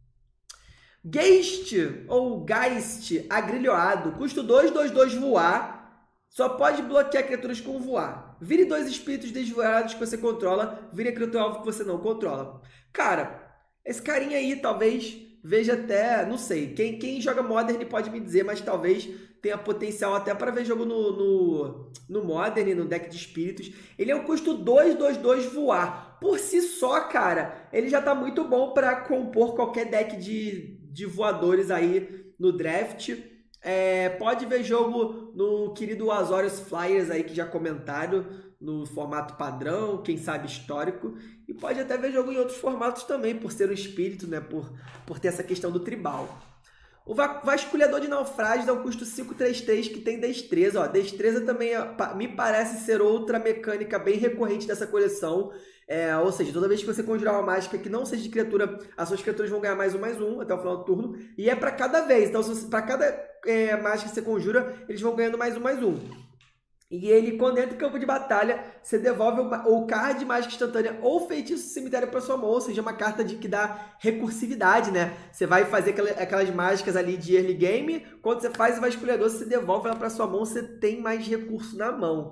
[SPEAKER 1] Geist ou Geist agrilhoado. Custo 2/2/2 voar. Só pode bloquear criaturas com voar. Vire 2 espíritos desvoados que você controla. Vire a criatura alvo que você não controla. Cara, esse carinha aí talvez veja até... Não sei. Quem joga Modern pode me dizer, mas talvez tenha potencial até para ver jogo no Modern, no deck de espíritos. Ele é um custo 2/2/2 voar. Por si só, cara, ele já tá muito bom para compor qualquer deck de voadores aí no draft. Pode ver jogo no querido Azorius Flyers aí, que já comentaram no formato padrão, quem sabe histórico. E pode até ver jogo em outros formatos também, por ser um espírito, né? Por ter essa questão do tribal. O Vasculhador de Naufrágios é um custo 5/3/3 que tem destreza. Ó, destreza também me parece ser outra mecânica bem recorrente dessa coleção. Ou seja, toda vez que você conjurar uma mágica que não seja de criatura, as suas criaturas vão ganhar +1/+1 até o final do turno. E é para cada vez. Então, para cada mágica que você conjura, eles vão ganhando +1/+1. E ele, quando entra em campo de batalha, você devolve o card de mágica instantânea ou feitiço do cemitério para sua mão, ou seja, uma carta que dá recursividade, né? Você vai fazer aquelas mágicas ali de early game, quando você faz o vasculhador, você devolve ela para sua mão, você tem mais recurso na mão.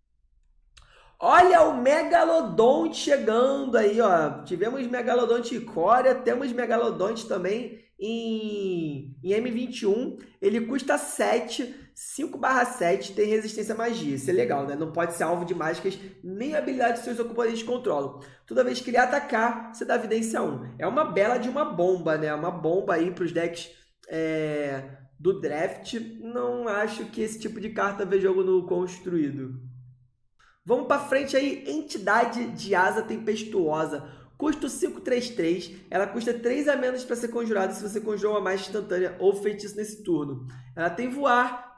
[SPEAKER 1] Olha o Megalodonte chegando aí, ó. Tivemos Megalodonte e Coria, temos Megalodonte também em M21. Ele custa 7, 5/7, tem resistência à magia. Isso é legal, né? Não pode ser alvo de mágicas nem habilidades que seus oponentes controlam. Toda vez que ele atacar, você dá vidência 1. É uma bela de uma bomba, né? Uma bomba aí para os decks do draft. Não acho que esse tipo de carta vê jogo no construído. Vamos para frente aí, Entidade de Asa Tempestuosa. Custo 5/3/3. Ela custa 3 a menos para ser conjurada se você conjurou uma mágica instantânea ou feitiço nesse turno. Ela tem voar,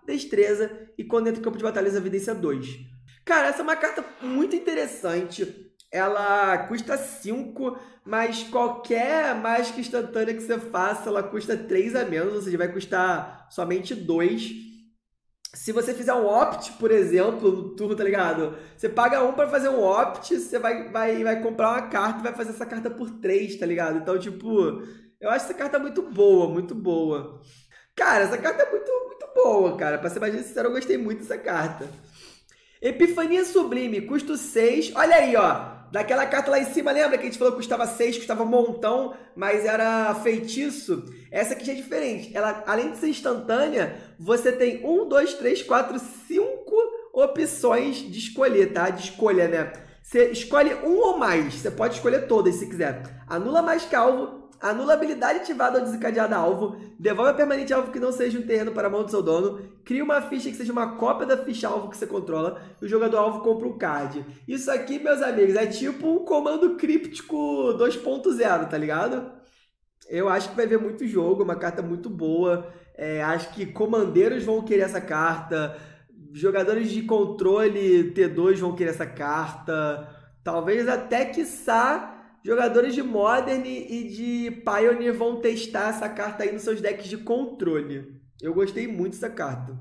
[SPEAKER 1] destreza, e quando entra em campo de batalha, usa evidência 2. Cara, essa é uma carta muito interessante. Ela custa 5, mas qualquer mágica instantânea que você faça, ela custa 3 a menos, ou seja, vai custar somente 2. Se você fizer um opt, por exemplo, no turno, tá ligado? Você paga 1 pra fazer um opt, você vai comprar uma carta e vai fazer essa carta por 3, tá ligado? Então, tipo, eu acho essa carta muito boa, muito boa. Cara, essa carta é muito, muito boa, cara. Pra ser mais sincero, eu gostei muito dessa carta. Epifania Sublime, custo 6. Olha aí, ó. Daquela carta lá em cima, lembra que a gente falou que custava 6, custava um montão, mas era feitiço? Essa aqui já é diferente. Ela, além de ser instantânea, você tem 1, 2, 3, 4, 5 opções de escolher, tá? De escolha, né? Você escolhe um ou mais. Você pode escolher todas se quiser. Anula mais que alvo. Anula a habilidade ativada ou desencadeada alvo, devolve a permanente alvo que não seja um terreno para a mão do seu dono, cria uma ficha que seja uma cópia da ficha alvo que você controla e o jogador alvo compra um card. Isso aqui, meus amigos, é tipo um comando críptico 2.0, tá ligado? Eu acho que vai ver muito jogo, uma carta muito boa. Acho que comandeiros vão querer essa carta, jogadores de controle T2 vão querer essa carta, talvez até quiçá jogadores de Modern e de Pioneer vão testar essa carta aí nos seus decks de controle. Eu gostei muito dessa carta.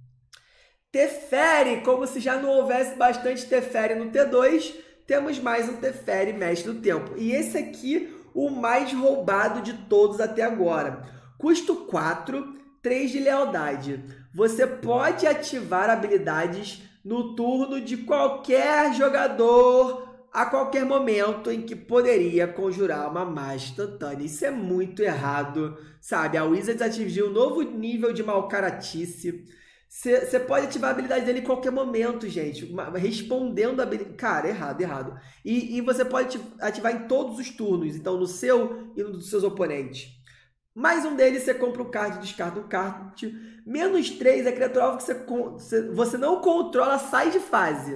[SPEAKER 1] Teferi, como se já não houvesse bastante Teferi no T2, temos mais um Teferi Mestre do Tempo. E esse aqui, o mais roubado de todos até agora. Custo 4, 3 de lealdade. Você pode ativar habilidades no turno de qualquer jogador a qualquer momento em que poderia conjurar uma magia instantânea. Isso é muito errado, sabe? A Wizards atingiu um novo nível de malcaratice. Você pode ativar a habilidade dele em qualquer momento, gente. Respondendo a habilidade... Cara, errado. E você pode ativar em todos os turnos. Então, no seu e no dos seus oponentes. Mais um deles, você compra um card e descarta um card. Menos 3 é criatura alvo que você não controla, sai de fase.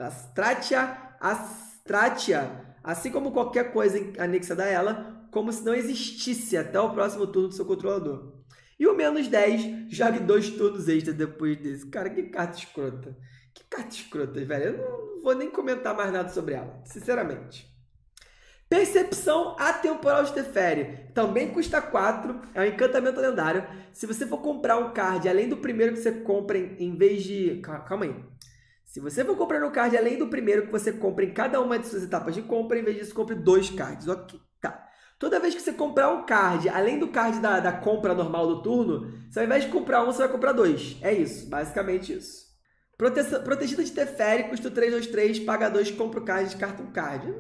[SPEAKER 1] Trate-a, assim como qualquer coisa anexada a ela, como se não existisse até o próximo turno do seu controlador. E o menos 10, jogue 2 turnos extras depois desse. Cara, que carta escrota. Que carta escrota, velho. Eu não vou nem comentar mais nada sobre ela, sinceramente. Percepção Atemporal de Teferi. Também custa 4, é um encantamento lendário. Se você for comprar um card, além do primeiro que você compra em vez de... Calma aí. Se você for comprar um card além do primeiro que você compra em cada uma de suas etapas de compra, em vez disso, compre 2 cards. Ok, tá. Toda vez que você comprar um card, além do card da compra normal do turno, você ao invés de comprar um, você vai comprar 2. É isso, basicamente isso. Protegida de Teferi, custa 3, 2, 3, paga 2, compra o card, descarta um card.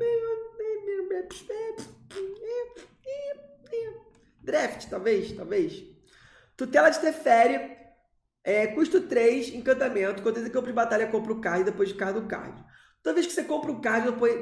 [SPEAKER 1] Draft, talvez. Tutela de Teferi. Custo 3, encantamento. Quando você compra de batalha, compra o card, depois de cada o card. Toda vez que você compra um card, depois...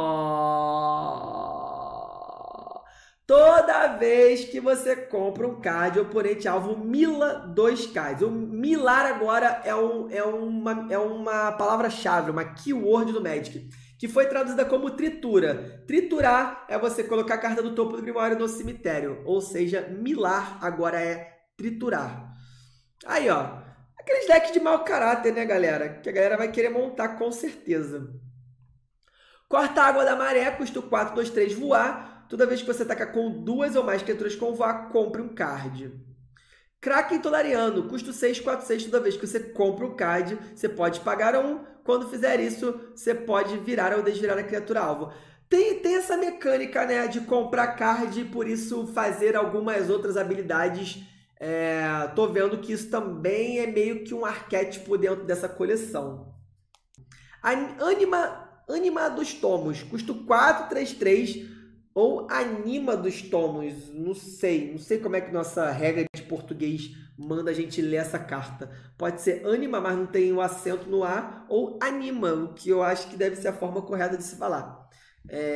[SPEAKER 1] Toda vez que você compra um card, o oponente alvo mila 2 cards. O milar agora é uma palavra-chave, uma keyword do Magic, que foi traduzida como tritura. Triturar é você colocar a carta do topo do Grimório no cemitério. Ou seja, milar agora é triturar. Aí, ó. Aqueles decks de mau caráter, né, galera? Que a galera vai querer montar com certeza. Corta Água da Maré, custa 4, 2, 3, voar. Toda vez que você atacar com 2 ou mais criaturas com voar, compre um card. Kraken Tolariano, custo 6, 4, 6. Toda vez que você compra um card, você pode pagar 1. Quando fizer isso, você pode virar ou desvirar a criatura alvo. Tem essa mecânica, né, de comprar card e por isso fazer algumas outras habilidades. Tô vendo que isso também é meio que um arquétipo dentro dessa coleção. Anima dos Tomos, custo 4, 3, 3, ou Anima dos Tomos, não sei como é que nossa regra de português manda a gente ler essa carta. Pode ser Anima, mas não tem o acento no A, ou Anima, o que eu acho que deve ser a forma correta de se falar.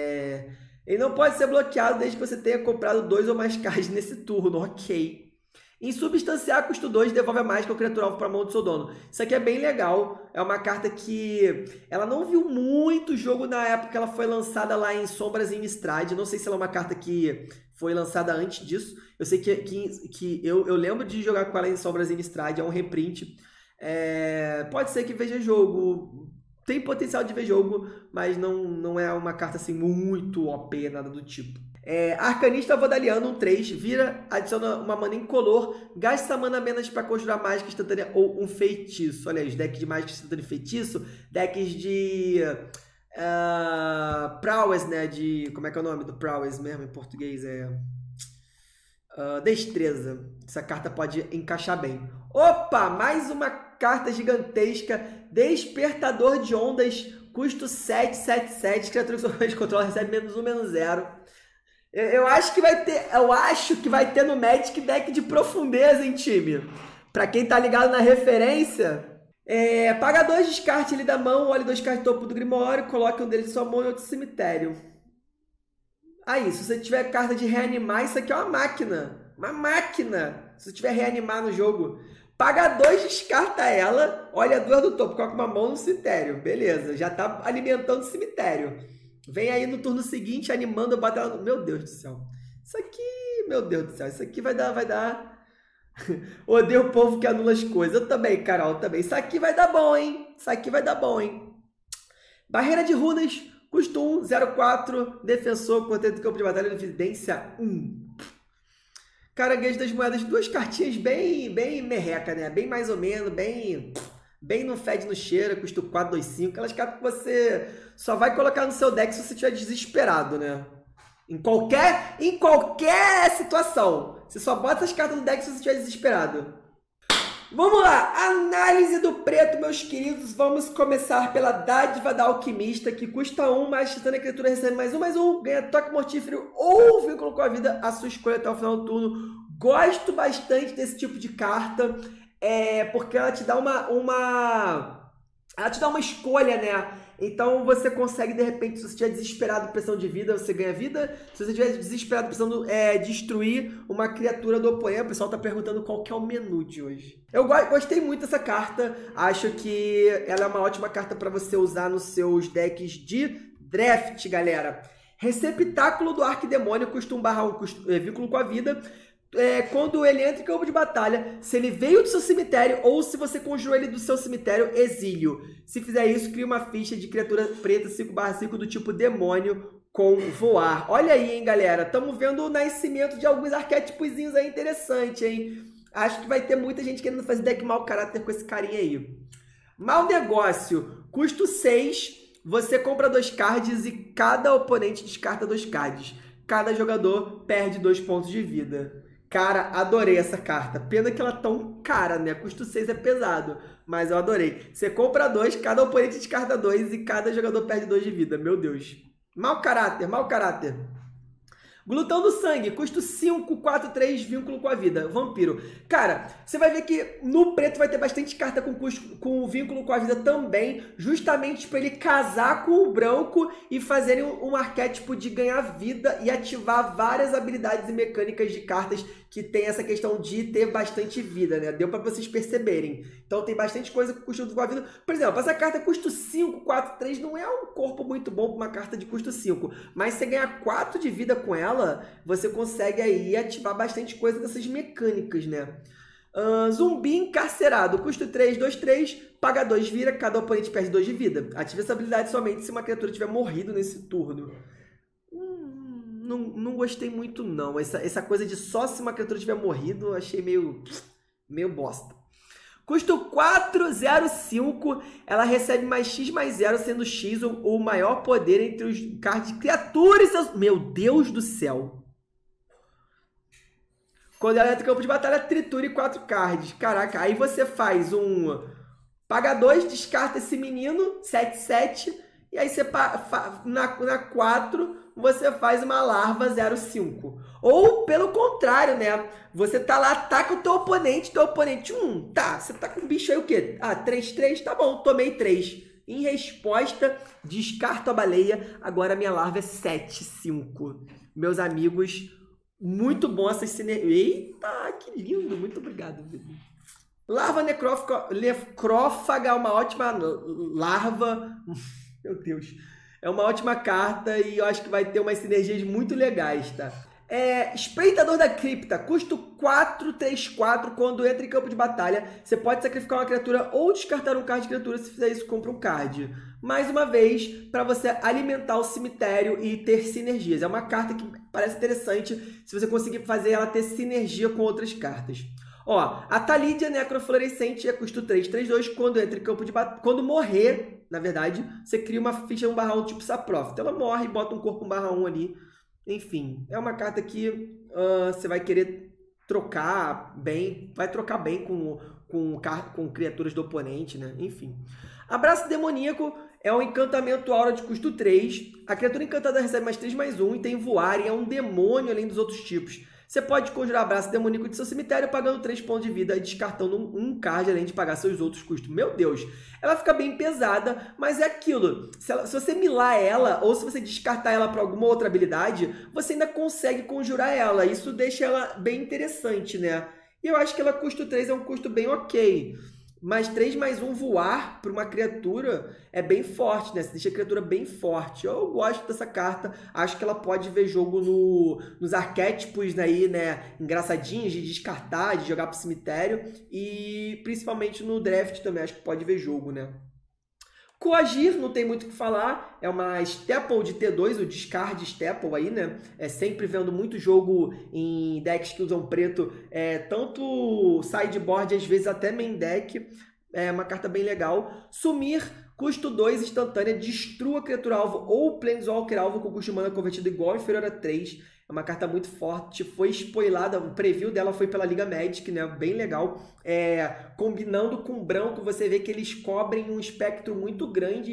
[SPEAKER 1] Ele não pode ser bloqueado desde que você tenha comprado 2 ou mais cards nesse turno, ok. Insubstanciar, custo 2, devolve a mágica ou criatura alvo para a mão do seu dono. Isso aqui é bem legal. É uma carta que ela não viu muito jogo na época que ela foi lançada lá em Sombras e Innistrad. Não sei se ela é uma carta que foi lançada antes disso. Eu sei que eu lembro de jogar com ela em Sombras e Innistrad. É um reprint. Pode ser que veja jogo. Tem potencial de ver jogo, mas não é uma carta assim muito OP, nada do tipo. Arcanista Vodaliano, 1/3, vira, adiciona uma mana incolor, gasta mana menos para conjurar mágica instantânea ou um feitiço. Olha aí, os decks de mágica instantânea e feitiço, decks de prowess, né? Como é que é o nome do prowess mesmo em português? Destreza. Essa carta pode encaixar bem. Opa, mais uma carta gigantesca, Despertador de Ondas, custo 7/7/7, criatura que você controla recebe -1/-0. Eu acho que vai ter no Magic deck de profundeza, hein, time? Pra quem tá ligado na referência, paga 2, descarte ele da mão, olhe 2 cartas topo do Grimório, coloque um deles em sua mão e outro no cemitério. Aí, se você tiver carta de reanimar, isso aqui é uma máquina. Uma máquina! Se você tiver reanimar no jogo. Paga 2, descarta ela, olha 2 do topo, coloca uma mão no cemitério. Beleza, já tá alimentando o cemitério. Vem aí no turno seguinte, animando, bota ela no... Meu Deus do céu. Isso aqui, meu Deus do céu. Isso aqui vai dar... Odeio o povo que anula as coisas. Eu também, Carol, também. Isso aqui vai dar bom, hein? Isso aqui vai dar bom, hein? Barreira de runas, custo 1, 0/4, defensor, quarteto de campo de batalha, evidência 1. Caranguejo das moedas, 2 cartinhas bem merreca, né? Bem mais ou menos, bem no fede no cheiro, custa 4, 2, 5. Aquelas cartas que você só vai colocar no seu deck se você estiver desesperado, né? Em qualquer situação. Você só bota as cartas no deck se você estiver desesperado. Vamos lá, análise do preto, meus queridos. Vamos começar pela Dádiva da Alquimista, que custa 1, mas instantânea criatura recebe +1/+1, ganha toque mortífero ou vínculo com a vida, a sua escolha até o final do turno. Gosto bastante desse tipo de carta, porque ela te dá ela te dá uma escolha, né? Então você consegue, de repente, se você estiver desesperado pressão de vida, você ganha vida. Se você estiver desesperado precisando destruir uma criatura do oponente, o pessoal tá perguntando qual que é o menu de hoje. Eu gostei muito dessa carta, acho que ela é uma ótima carta para você usar nos seus decks de draft, galera. Receptáculo do Arquidemônio, custa 1/1, vínculo com a vida. Quando ele entra em campo de batalha, se ele veio do seu cemitério ou se você conjurou ele do seu cemitério, exílio. Se fizer isso, cria uma ficha de criatura preta 5/5 do tipo demônio com voar. Olha aí, hein, galera. Estamos vendo o nascimento de alguns arquétipozinhos aí interessantes, hein? Acho que vai ter muita gente querendo fazer deck mau caráter com esse carinha aí. Mau negócio. Custo 6. Você compra 2 cards e cada oponente descarta 2 cards. Cada jogador perde 2 pontos de vida. Cara, adorei essa carta. Pena que ela é tão cara, né? Custo 6 é pesado, mas eu adorei. Você compra 2, cada oponente descarta 2 e cada jogador perde 2 de vida. Meu Deus. Mau caráter, mau caráter. Glutão do Sangue, custo 5, 4, 3, vínculo com a vida. Vampiro. Cara, você vai ver que no preto vai ter bastante carta com vínculo com a vida também, justamente para ele casar com o branco e fazerem um arquétipo de ganhar vida e ativar várias habilidades e mecânicas de cartas que tem essa questão de ter bastante vida, né? Deu para vocês perceberem. Então tem bastante coisa com custo com a vida. Por exemplo, essa carta custo 5, 4, 3 não é um corpo muito bom para uma carta de custo 5, mas se você ganhar 4 de vida com ela, você consegue aí ativar bastante coisa dessas mecânicas, né? Zumbi encarcerado, custo 3, 2, 3, paga 2, vira, cada oponente perde 2 de vida. Ative essa habilidade somente se uma criatura tiver morrido nesse turno. Não gostei muito, não. Essa coisa de só se uma criatura tiver morrido, achei meio bosta. Custo 4/05, ela recebe mais X+0, sendo X o maior poder entre os cards de criaturas e seus... Meu Deus do céu! Quando ela entra em campo de batalha, triture 4 cards. Caraca, aí você faz paga 2, descarta esse menino, 7/7, e aí você na 4 você faz uma larva 0/5. Ou pelo contrário, né? Você tá lá, ataca o teu oponente, tá, você tá com um bicho aí o quê? 3/3, tá bom, tomei 3. Em resposta, descarto a baleia, agora minha larva é 7/5. Meus amigos, Muito bom essas sinergias. Eita, que lindo. Muito obrigado, Vitor. Larva necrófaga é uma ótima larva. Meu Deus. É uma ótima carta e eu acho que vai ter umas sinergias muito legais, tá? Espreitador da Cripta, custo 4/3/4. Quando entra em campo de batalha, você pode sacrificar uma criatura ou descartar um card de criatura. Se fizer isso, compra um card. Mais uma vez, para você alimentar o cemitério e ter sinergias. É uma carta que parece interessante se você conseguir fazer ela ter sinergia com outras cartas. Ó, a Talidia Necrofluorescente é custo 3/3/2. Quando entra em campo de batalha, quando morrer, na verdade, você cria uma ficha 1/1 tipo Saprof. Então ela morre e bota um corpo 1/1 ali. Enfim, é uma carta que você vai querer trocar bem, vai trocar bem com criaturas do oponente, né? Enfim. Abraço Demoníaco é um encantamento aura de custo 3. A criatura encantada recebe mais 3/1 e tem voar e é um demônio além dos outros tipos. Você pode conjurar Abraço Demoníaco de seu cemitério pagando 3 pontos de vida e descartando um card além de pagar seus outros custos. Meu Deus! Ela fica bem pesada, mas é aquilo. Se você milar ela, ou se você descartar ela para alguma outra habilidade, você ainda consegue conjurar ela. Isso deixa ela bem interessante, né? E eu acho que ela custo 3 é um custo bem ok. Mas 3/1 voar para uma criatura é bem forte, né? Você deixa a criatura bem forte. Eu gosto dessa carta. Acho que ela pode ver jogo nos arquétipos aí, né? Engraçadinhos de descartar, de jogar pro cemitério. E principalmente no draft também. Acho que pode ver jogo, né? Coagir, não tem muito o que falar, é uma staple de T2, o discard staple aí, né? Sempre vendo muito jogo em decks que usam preto, tanto sideboard, às vezes até main deck, é uma carta bem legal. Sumir, custo 2, instantânea, destrua criatura alvo ou planeswalker alvo com custo de mana convertido igual ou inferior a 3. É uma carta muito forte, foi spoilada, o preview dela foi pela Liga Magic, né? Bem legal. Combinando com branco, você vê que eles cobrem um espectro muito grande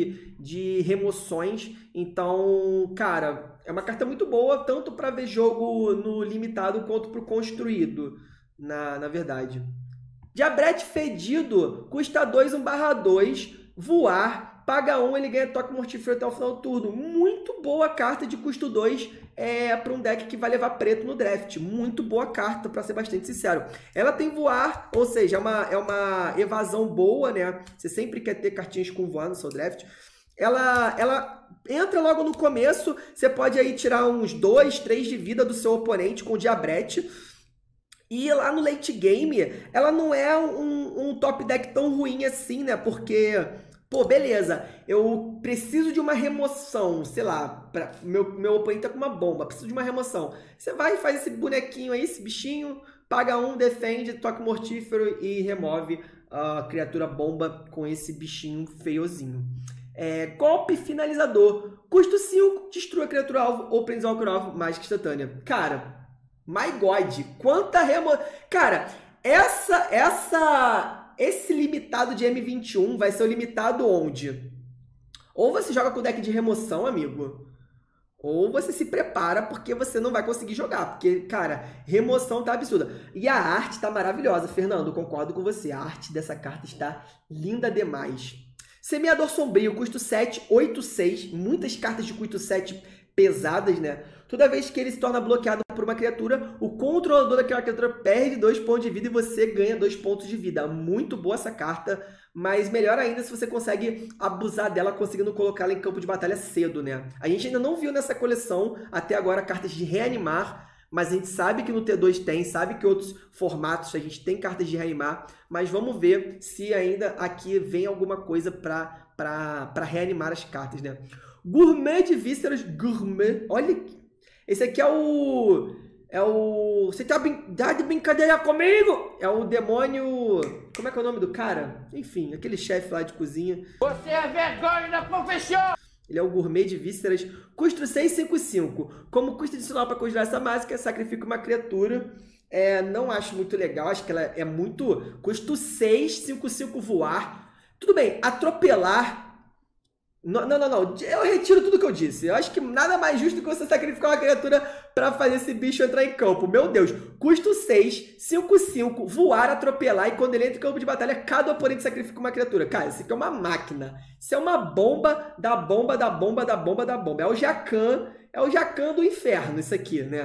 [SPEAKER 1] de remoções. Então, cara, é uma carta muito boa, tanto para ver jogo no limitado quanto para o construído, na verdade. Diabrete Fedido, custa 2, 1/2, voar, paga 1, ele ganha toque mortífero até o final do turno. Muito boa carta de custo 2 para um deck que vai levar preto no draft. Muito boa carta, para ser bastante sincero. Ela tem voar, ou seja, é uma evasão boa, né? Você sempre quer ter cartinhas com voar no seu draft. Ela entra logo no começo, você pode aí tirar uns 2, 3 de vida do seu oponente com o Diabrete. E lá no late game, ela não é um top deck tão ruim assim, né? Porque, pô, beleza, eu preciso de uma remoção, sei lá, meu oponente tá com uma bomba, preciso de uma remoção. Você vai e faz esse bonequinho aí, esse bichinho, paga 1, defende, toque mortífero e remove a criatura bomba com esse bichinho feiozinho. Golpe finalizador, custo 5, destrua a criatura alvo ou planeswalker alvo, mágica instantânea. Cara, my God, quanta remoção. Cara, esse limitado de M21 vai ser o limitado onde? Ou você joga com o deck de remoção, amigo, ou você se prepara porque você não vai conseguir jogar. Porque, cara, remoção tá absurda. E a arte tá maravilhosa, Fernando, concordo com você. A arte dessa carta está linda demais. Semeador Sombrio, custo 7, 8/6. Muitas cartas de custo 7 pesadas, né? Toda vez que ele se torna bloqueado por uma criatura, o controlador daquela criatura perde 2 pontos de vida e você ganha 2 pontos de vida. Muito boa essa carta, mas melhor ainda se você consegue abusar dela conseguindo colocá-la em campo de batalha cedo, né? A gente ainda não viu nessa coleção até agora cartas de reanimar, mas a gente sabe que no T2 tem, sabe que outros formatos a gente tem cartas de reanimar, mas vamos ver se ainda aqui vem alguma coisa para reanimar as cartas, né? Gourmet de Vísceras, Gourmet, olha, esse aqui é o... Você tá de brincadeira comigo? É o demônio... Como é que é o nome do cara? Enfim, aquele chefe lá de cozinha. Você é vergonha da profissão! Ele é o Gourmet de Vísceras. Custo 6/5/5. Como custo adicional para conjurar essa mágica, sacrifica uma criatura. Não acho muito legal. Acho que ela é muito... Custo 6, 5/5 voar. Tudo bem, atropelar... Não. Eu retiro tudo que eu disse. Eu acho que nada mais justo que você sacrificar uma criatura para fazer esse bicho entrar em campo. Meu Deus. Custo 6, 5/5, voar, atropelar. E quando ele entra em campo de batalha, cada oponente sacrifica uma criatura. Cara, isso aqui é uma máquina. Isso é uma bomba da bomba da bomba da bomba da bomba. É o Jacan do inferno isso aqui, né?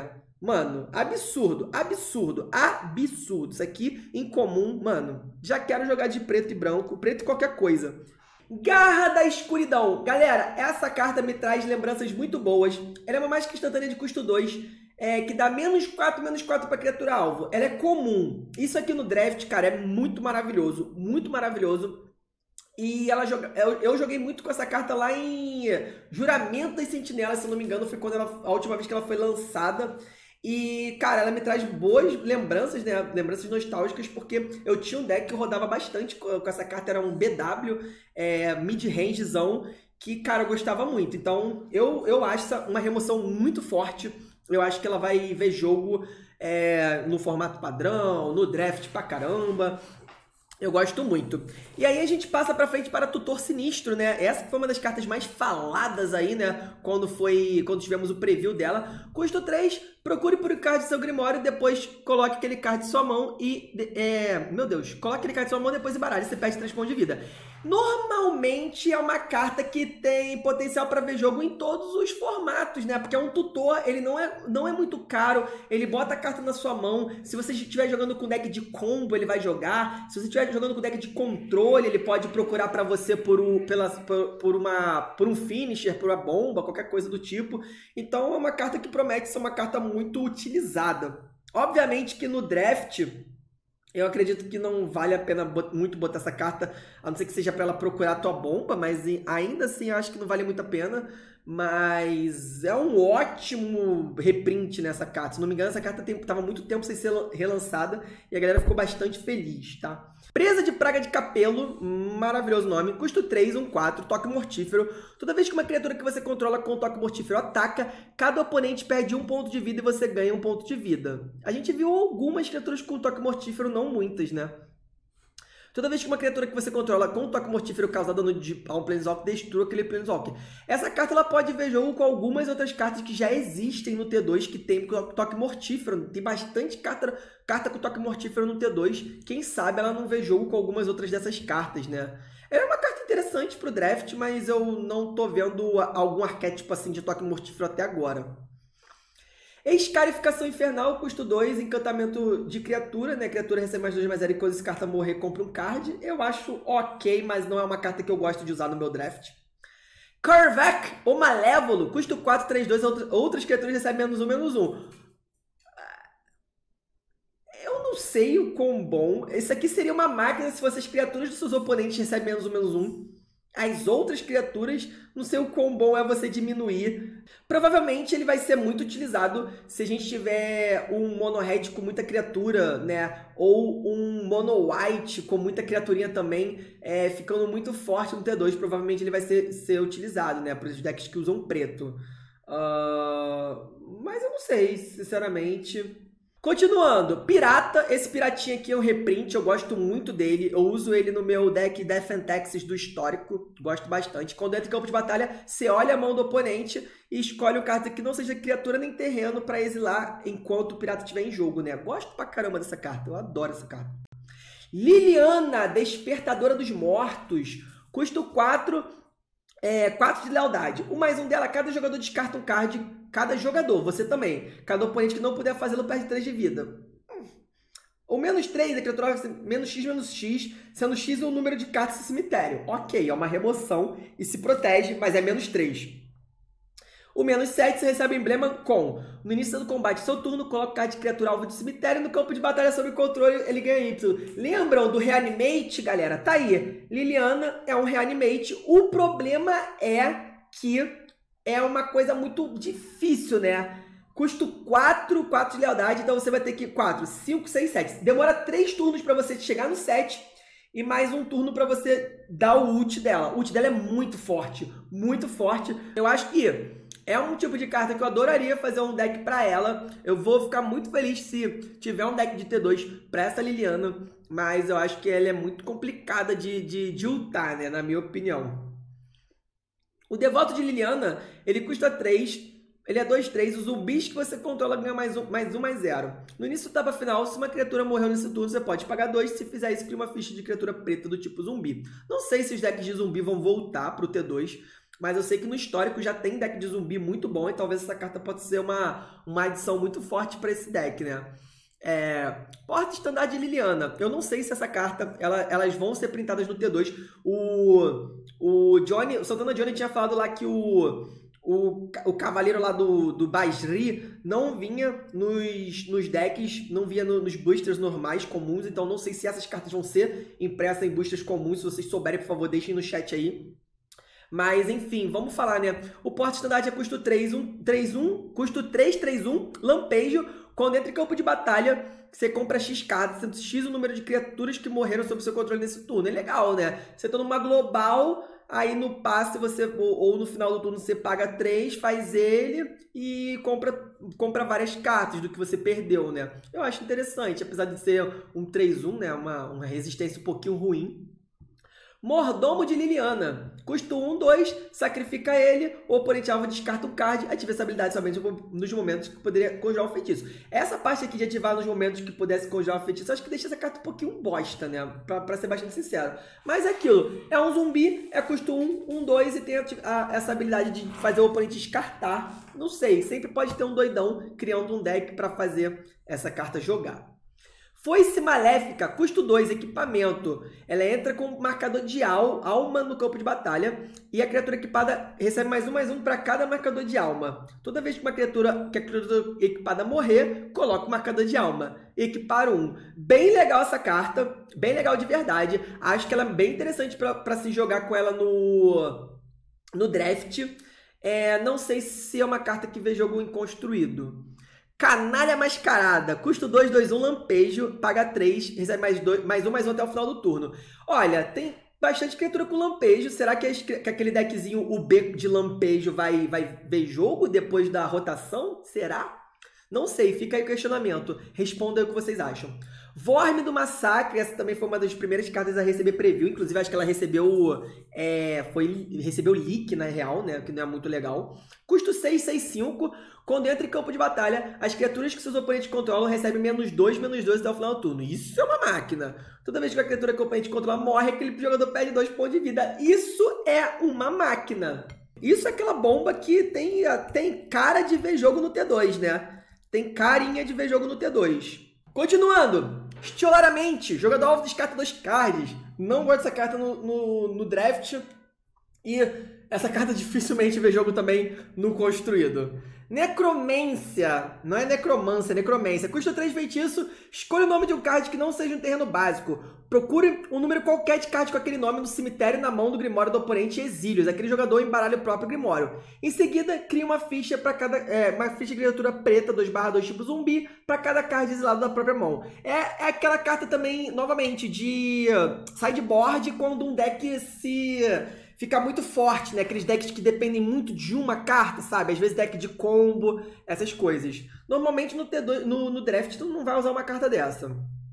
[SPEAKER 1] Mano, absurdo, absurdo, absurdo. Isso aqui, incomum, mano. Já quero jogar de preto e branco, preto e qualquer coisa. Garra da Escuridão. Galera, essa carta me traz lembranças muito boas. Ela é uma mágica instantânea de custo 2, que dá -4/-4 para criatura alvo. Ela é comum. Isso aqui no draft, cara, é muito maravilhoso. Muito maravilhoso. E eu joguei muito com essa carta lá em Juramento das Sentinelas, se não me engano. Foi quando a última vez que ela foi lançada. E, cara, ela me traz boas lembranças, né? Lembranças nostálgicas, porque eu tinha um deck que rodava bastante com essa carta. Era um BW, mid-rangezão, que, cara, eu gostava muito. Então, eu acho uma remoção muito forte. Eu acho que ela vai ver jogo no formato padrão, no draft pra caramba. Eu gosto muito. E aí a gente passa pra frente para Tutor Sinistro, né? Essa foi uma das cartas mais faladas aí, né? Quando tivemos o preview dela. Custo 3, procure por um card de seu Grimório, depois coloque aquele card em sua mão e... meu Deus, coloque aquele card em sua mão, depois embaralhe, você perde 3 pontos de vida. Normalmente é uma carta que tem potencial para ver jogo em todos os formatos, né? Porque é um tutor, ele não é muito caro, ele bota a carta na sua mão. Se você estiver jogando com deck de combo, ele vai jogar. Se você estiver jogando com deck de controle, ele pode procurar para você por um finisher, por uma bomba, qualquer coisa do tipo. Então é uma carta que promete ser uma carta muito utilizada. Obviamente que no draft... eu acredito que não vale a pena muito botar essa carta, a não ser que seja para ela procurar a tua bomba, mas ainda assim eu acho que não vale muito a pena. Mas é um ótimo reprint nessa carta. Se não me engano, essa carta estava muito tempo sem ser relançada e a galera ficou bastante feliz, tá? Presa de Praga de Capelo, maravilhoso nome. Custo 3, 1/4, toque mortífero. Toda vez que uma criatura que você controla com toque mortífero ataca, cada oponente perde 1 ponto de vida e você ganha 1 ponto de vida. A gente viu algumas criaturas com toque mortífero, não muitas, né? Toda vez que uma criatura que você controla com um toque mortífero causa dano a um Planeswalker, destrua aquele Planeswalker. Essa carta ela pode ver jogo com algumas outras cartas que já existem no T2 que tem toque mortífero. Tem bastante carta com toque mortífero no T2. Quem sabe ela não vê jogo com algumas outras dessas cartas, né? É uma carta interessante pro draft, mas eu não tô vendo algum arquétipo assim de toque mortífero até agora. Escarificação Infernal, custo 2, encantamento de criatura, né? Criatura recebe +2/+0 e quando essa carta morrer, compra um card. Eu acho ok, mas não é uma carta que eu gosto de usar no meu draft. Korvac, o Malévolo, custo 4, 3/2, outras criaturas recebem -1/-1. Eu não sei o quão bom. Isso aqui seria uma máquina se as criaturas dos seus oponentes recebem -1/-1. As outras criaturas, não sei o quão bom é você diminuir. Provavelmente ele vai ser muito utilizado se a gente tiver um mono red com muita criatura, né? Ou um mono white com muita criaturinha também, ficando muito forte no T2. Provavelmente ele vai ser utilizado, né? Para os decks que usam preto. Mas eu não sei, sinceramente. Continuando, Pirata, esse piratinha aqui é um reprint, eu gosto muito dele, eu uso ele no meu deck Death and Taxes do histórico, gosto bastante. Quando entra em campo de batalha, você olha a mão do oponente e escolhe uma carta que não seja criatura nem terreno para exilar enquanto o pirata estiver em jogo, né? Gosto pra caramba dessa carta, eu adoro essa carta. Liliana, Despertadora dos Mortos, custo 4, 4 de lealdade. O +1 dela, cada jogador descarta um card, cada jogador, você também. Cada oponente que não puder fazê-lo perde 3 de vida. O -3 é criatura -x, sendo x o número de cartas do cemitério. Ok, é uma remoção e se protege, mas é -3. O -7 você recebe emblema com: no início do combate, seu turno, coloca o card de criatura alvo de cemitério no campo de batalha sob controle, ele ganha Y. Lembram do Reanimate, galera? Tá aí. Liliana é um Reanimate. O problema é que é uma coisa muito difícil, né? Custo 4 de lealdade, então você vai ter que 4, 5, 6, 7. Demora 3 turnos para você chegar no 7 e mais um turno para você dar o ult dela. O ult dela é muito forte, muito forte. Eu acho que é um tipo de carta que eu adoraria fazer um deck para ela. Eu vou ficar muito feliz se tiver um deck de T2 para essa Liliana, mas eu acho que ela é muito complicada de ultar, né, na minha opinião. O Devoto de Liliana, ele custa 3, ele é 2/3, os zumbis que você controla ganha +1/+0. No início da etapa final, se uma criatura morreu nesse turno, você pode pagar 2, se fizer isso, cria uma ficha de criatura preta do tipo zumbi. Não sei se os decks de zumbi vão voltar pro T2, mas eu sei que no histórico já tem deck de zumbi muito bom, e talvez essa carta possa ser uma adição muito forte para esse deck, né? Porta-estandarte de Liliana. Eu não sei se essa carta, elas vão ser printadas no T2. O Santana Johnny tinha falado lá que o cavaleiro lá do Basri não vinha nos decks, não vinha nos boosters normais, comuns, então não sei se essas cartas vão ser impressas em boosters comuns. Se vocês souberem, por favor, deixem no chat aí. Mas, enfim, vamos falar, né? O porta-estandarte é custo 3-1, custo 3-3-1, lampejo. Quando entra em campo de batalha, você compra X cartas, sendo X o número de criaturas que morreram sob seu controle nesse turno. É legal, né? Você tá numa global, aí no passe você, ou no final do turno você paga 3, faz ele e compra várias cartas do que você perdeu, né? Eu acho interessante, apesar de ser um 3-1, né? Uma resistência um pouquinho ruim. Mordomo de Liliana. Custo 1, 2, sacrifica ele, o oponente alvo descarta um card, ativa essa habilidade somente nos momentos que poderia conjurar um feitiço. Essa parte aqui de ativar nos momentos que pudesse conjurar um feitiço, acho que deixa essa carta um pouquinho bosta, né? Pra ser bastante sincero. Mas é aquilo, é um zumbi, é custo 1, 1, 2 e tem essa habilidade de fazer o oponente descartar. Não sei, sempre pode ter um doidão criando um deck pra fazer essa carta jogar. Foice Maléfica, custo 2, equipamento. Ela entra com marcador de alma no campo de batalha e a criatura equipada recebe mais um para cada marcador de alma. Toda vez que a criatura equipada morrer, coloca o marcador de alma. Equipar 1. Bem legal essa carta, bem legal de verdade. Acho que ela é bem interessante para se jogar com ela no draft. Não sei se é uma carta que vê jogo em construído. Canalha Mascarada, custo 2, 2, 1, lampejo, paga 3, recebe mais um até o final do turno. Olha, tem bastante criatura com lampejo. Será que aquele deckzinho, o B de lampejo, vai ver jogo depois da rotação? Será? Não sei, fica aí o questionamento. Responda aí o que vocês acham. Vorme do Massacre, essa também foi uma das primeiras cartas a receber preview. Inclusive, acho que ela recebeu leak, na real, né? Que não é muito legal. Custo 6, 6, 5. Quando entra em campo de batalha, as criaturas que seus oponentes controlam recebem -2, -2 até o final do turno. Isso é uma máquina. Toda vez que a criatura que o oponente controla morre, aquele jogador perde 2 pontos de vida. Isso é uma máquina. Isso é aquela bomba que tem cara de ver jogo no T2, né? Tem carinha de ver jogo no T2. Continuando. Estilaramente, jogador alvo descarta 2 cards. Não gosto dessa carta no draft. E essa carta dificilmente vê jogo também no construído. Necromência. Não é necromância, é necromência. Custa 3 feitiço. Escolha o nome de um card que não seja um terreno básico. Procure um número qualquer de card com aquele nome no cemitério na mão do Grimório do oponente e exílios. Aquele jogador embaralha o próprio Grimório. Em seguida, cria uma ficha para cada. Uma ficha de criatura preta 2/2 tipo zumbi para cada card exilado da própria mão. É aquela carta também, novamente, de sideboard quando um deck fica muito forte, né? Aqueles decks que dependem muito de uma carta, sabe? Às vezes deck de combo, essas coisas. Normalmente no T2, no draft tu não vai usar uma carta dessa.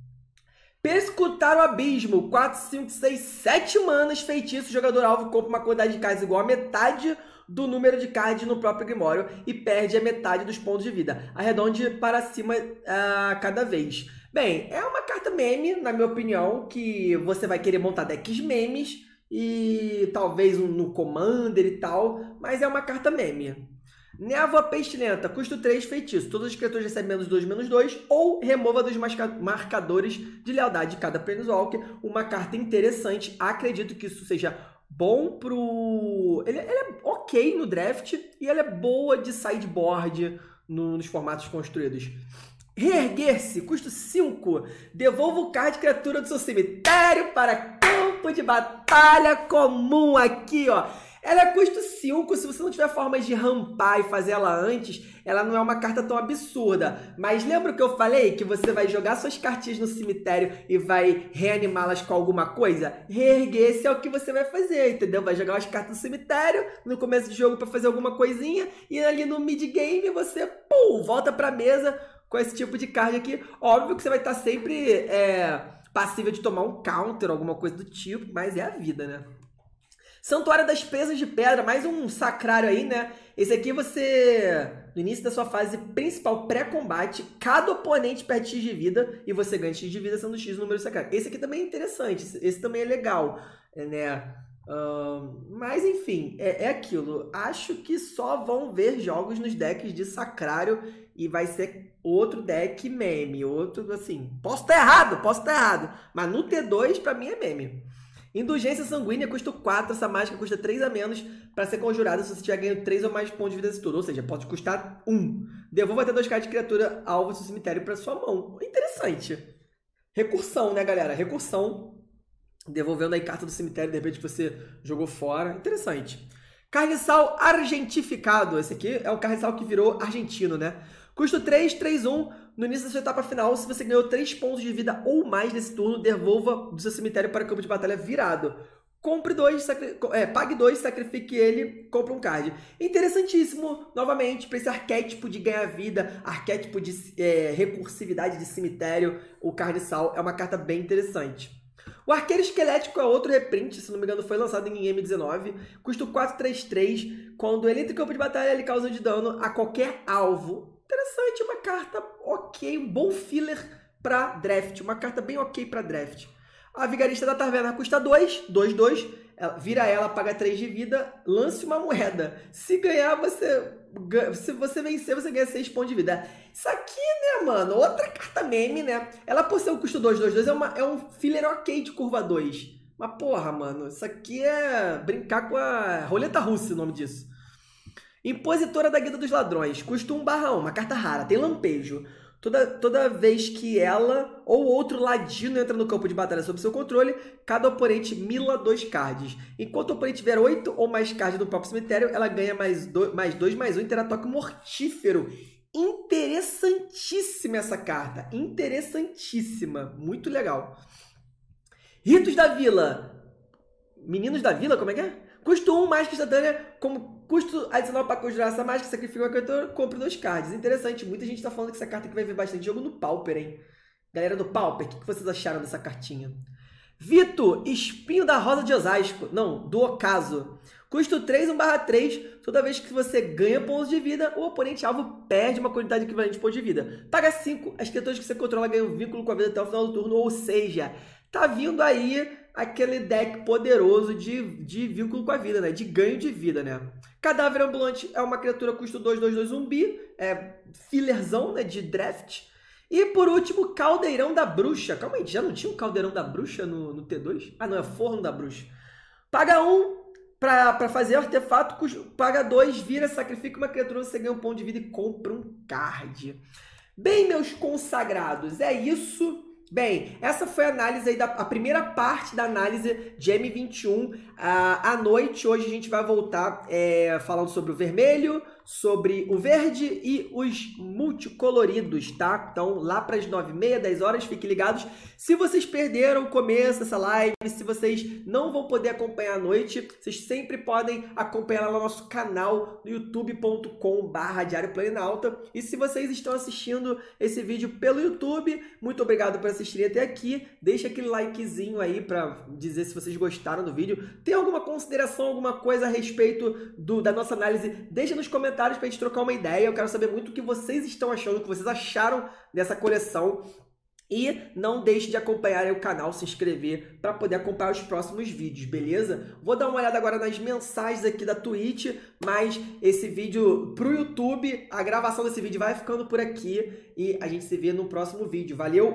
[SPEAKER 1] Perscutar o Abismo, 4, 5, 6, 7 manas, feitiço, jogador alvo compra uma quantidade de cards igual a metade do número de cards no próprio Grimório e perde a metade dos pontos de vida. Arredonde para cima cada vez. Bem, é uma carta meme, na minha opinião, que você vai querer montar decks memes e talvez no Commander e tal, mas é uma carta meme. Névoa Pestilenta, custo 3, feitiço. Todas as criaturas recebem -2, -2, ou remova dos marcadores de lealdade de cada Planeswalker. Uma carta interessante, acredito que isso seja bom pro... Ele é ok no draft e ela é boa de sideboard nos formatos construídos. Reerguer-se, custo 5. Devolva o card de criatura do seu cemitério para campo de batalha comum aqui, ó. Ela é custo 5, se você não tiver formas de rampar e fazer ela antes, ela não é uma carta tão absurda. Mas lembra que eu falei que você vai jogar suas cartinhas no cemitério e vai reanimá-las com alguma coisa? Reerguer-se é o que você vai fazer, entendeu? Vai jogar umas cartas no cemitério, no começo do jogo para fazer alguma coisinha, e ali no mid-game você, volta pra mesa com esse tipo de card aqui. Óbvio que você vai estar sempre passível de tomar um counter, alguma coisa do tipo, mas é a vida, né? Santuário das Presas de Pedra, mais um sacrário aí, né? Esse aqui você, no início da sua fase principal pré-combate, cada oponente perde X de vida e você ganha X de vida sendo X o número sacrário. Esse aqui também é interessante, esse também é legal, né? Mas enfim, é aquilo. Acho que só vão ver jogos nos decks de Sacrário e vai ser outro deck meme. Outro, assim, posso estar errado. Mas no T2, pra mim, é meme. Indulgência Sanguínea custa 4, essa mágica custa 3 a menos para ser conjurada se você tiver ganho 3 ou mais pontos de vida nesse turno. Ou seja, pode custar 1. Devolva até 2 cartas de criatura alvo do cemitério para sua mão. Interessante. Recursão, né, galera? Recursão. Devolvendo aí carta do cemitério, de repente você jogou fora. Interessante. Carniçal Argentificado. Esse aqui é o carniçal que virou argentino, né? Custo 3, 3, 1. No início da sua etapa final, se você ganhou 3 pontos de vida ou mais nesse turno, devolva do seu cemitério para o campo de batalha virado. Compre 2, pague 2, sacrifique ele, compre um card. Interessantíssimo, novamente, para esse arquétipo de ganhar vida, arquétipo de recursividade de cemitério, o Carniçal é uma carta bem interessante. O Arqueiro Esquelético é outro reprint, se não me engano foi lançado em M19, custa 4/3/3, quando ele entra em campo de batalha ele causa de dano a qualquer alvo. Interessante, uma carta ok, um bom filler para draft, uma carta bem ok para draft. A Vigarista da Taverna custa 2, 2/2, vira ela, paga 3 de vida, lance uma moeda. Se ganhar, se você vencer, você ganha 6 pontos de vida. Isso aqui, né, mano, outra carta meme, né? Ela, por ser o custo 2, 2, 2, é um filler ok de curva 2. Mas, porra, mano, isso aqui é brincar com a roleta russa, o nome disso. Impositora da Guilda dos Ladrões, custa 1/1, uma carta rara, tem lampejo. Toda vez que ela ou outro ladino entra no campo de batalha sob seu controle, cada oponente mila 2 cards. Enquanto o oponente tiver 8 ou mais cards no próprio cemitério, ela ganha mais 2/1 e terá toque mortífero. Interessantíssima essa carta. Interessantíssima. Muito legal. Ritos da Vila. Meninos da Vila, como é que é? Custo 1, mágica instantânea, como custo adicional para conjurar essa mágica, sacrifica uma criatura, compre 2 cards. Interessante, muita gente está falando que essa carta aqui vai ver bastante jogo no Pauper, hein? Galera do Pauper, o que vocês acharam dessa cartinha? Vito, Espinho da Rosa de Osasco. Não, do Ocaso. Custo 3, 1/3. Toda vez que você ganha pontos de vida, o oponente alvo perde uma quantidade equivalente de pontos de vida. Paga 5, as criaturas que você controla ganham um vínculo com a vida até o final do turno, ou seja, tá vindo aí aquele deck poderoso de vínculo com a vida, né? De ganho de vida, né? Cadáver Ambulante é uma criatura custo 2, 2, 2 zumbi. É fillerzão, né? De draft. E por último, Caldeirão da Bruxa. Calma aí, já não tinha um Caldeirão da Bruxa no T2? Ah, não, é Forno da Bruxa. Paga 1 para fazer artefato, paga 2, vira, sacrifica uma criatura, você ganha um ponto de vida e compra um card. Bem, meus consagrados, é isso. Bem, essa foi a análise aí a primeira parte da análise de M21. À noite, hoje a gente vai voltar falando sobre o vermelho, sobre o verde e os multicoloridos, tá? Então, lá para as 9h30, 10 horas, fiquem ligados. Se vocês perderam o começo dessa live, se vocês não vão poder acompanhar à noite, vocês sempre podem acompanhar lá no nosso canal no youtube.com/Diário Planinauta. E se vocês estão assistindo esse vídeo pelo YouTube, muito obrigado por assistirem até aqui. Deixa aquele likezinho aí para dizer se vocês gostaram do vídeo. Tem alguma consideração, alguma coisa a respeito da nossa análise? Deixa nos comentários para a gente trocar uma ideia. Eu quero saber muito o que vocês estão achando, o que vocês acharam dessa coleção. E não deixe de acompanhar aí o canal, se inscrever para poder acompanhar os próximos vídeos, beleza? Vou dar uma olhada agora nas mensagens aqui da Twitch, mas esse vídeo pro YouTube, a gravação desse vídeo vai ficando por aqui e a gente se vê no próximo vídeo. Valeu!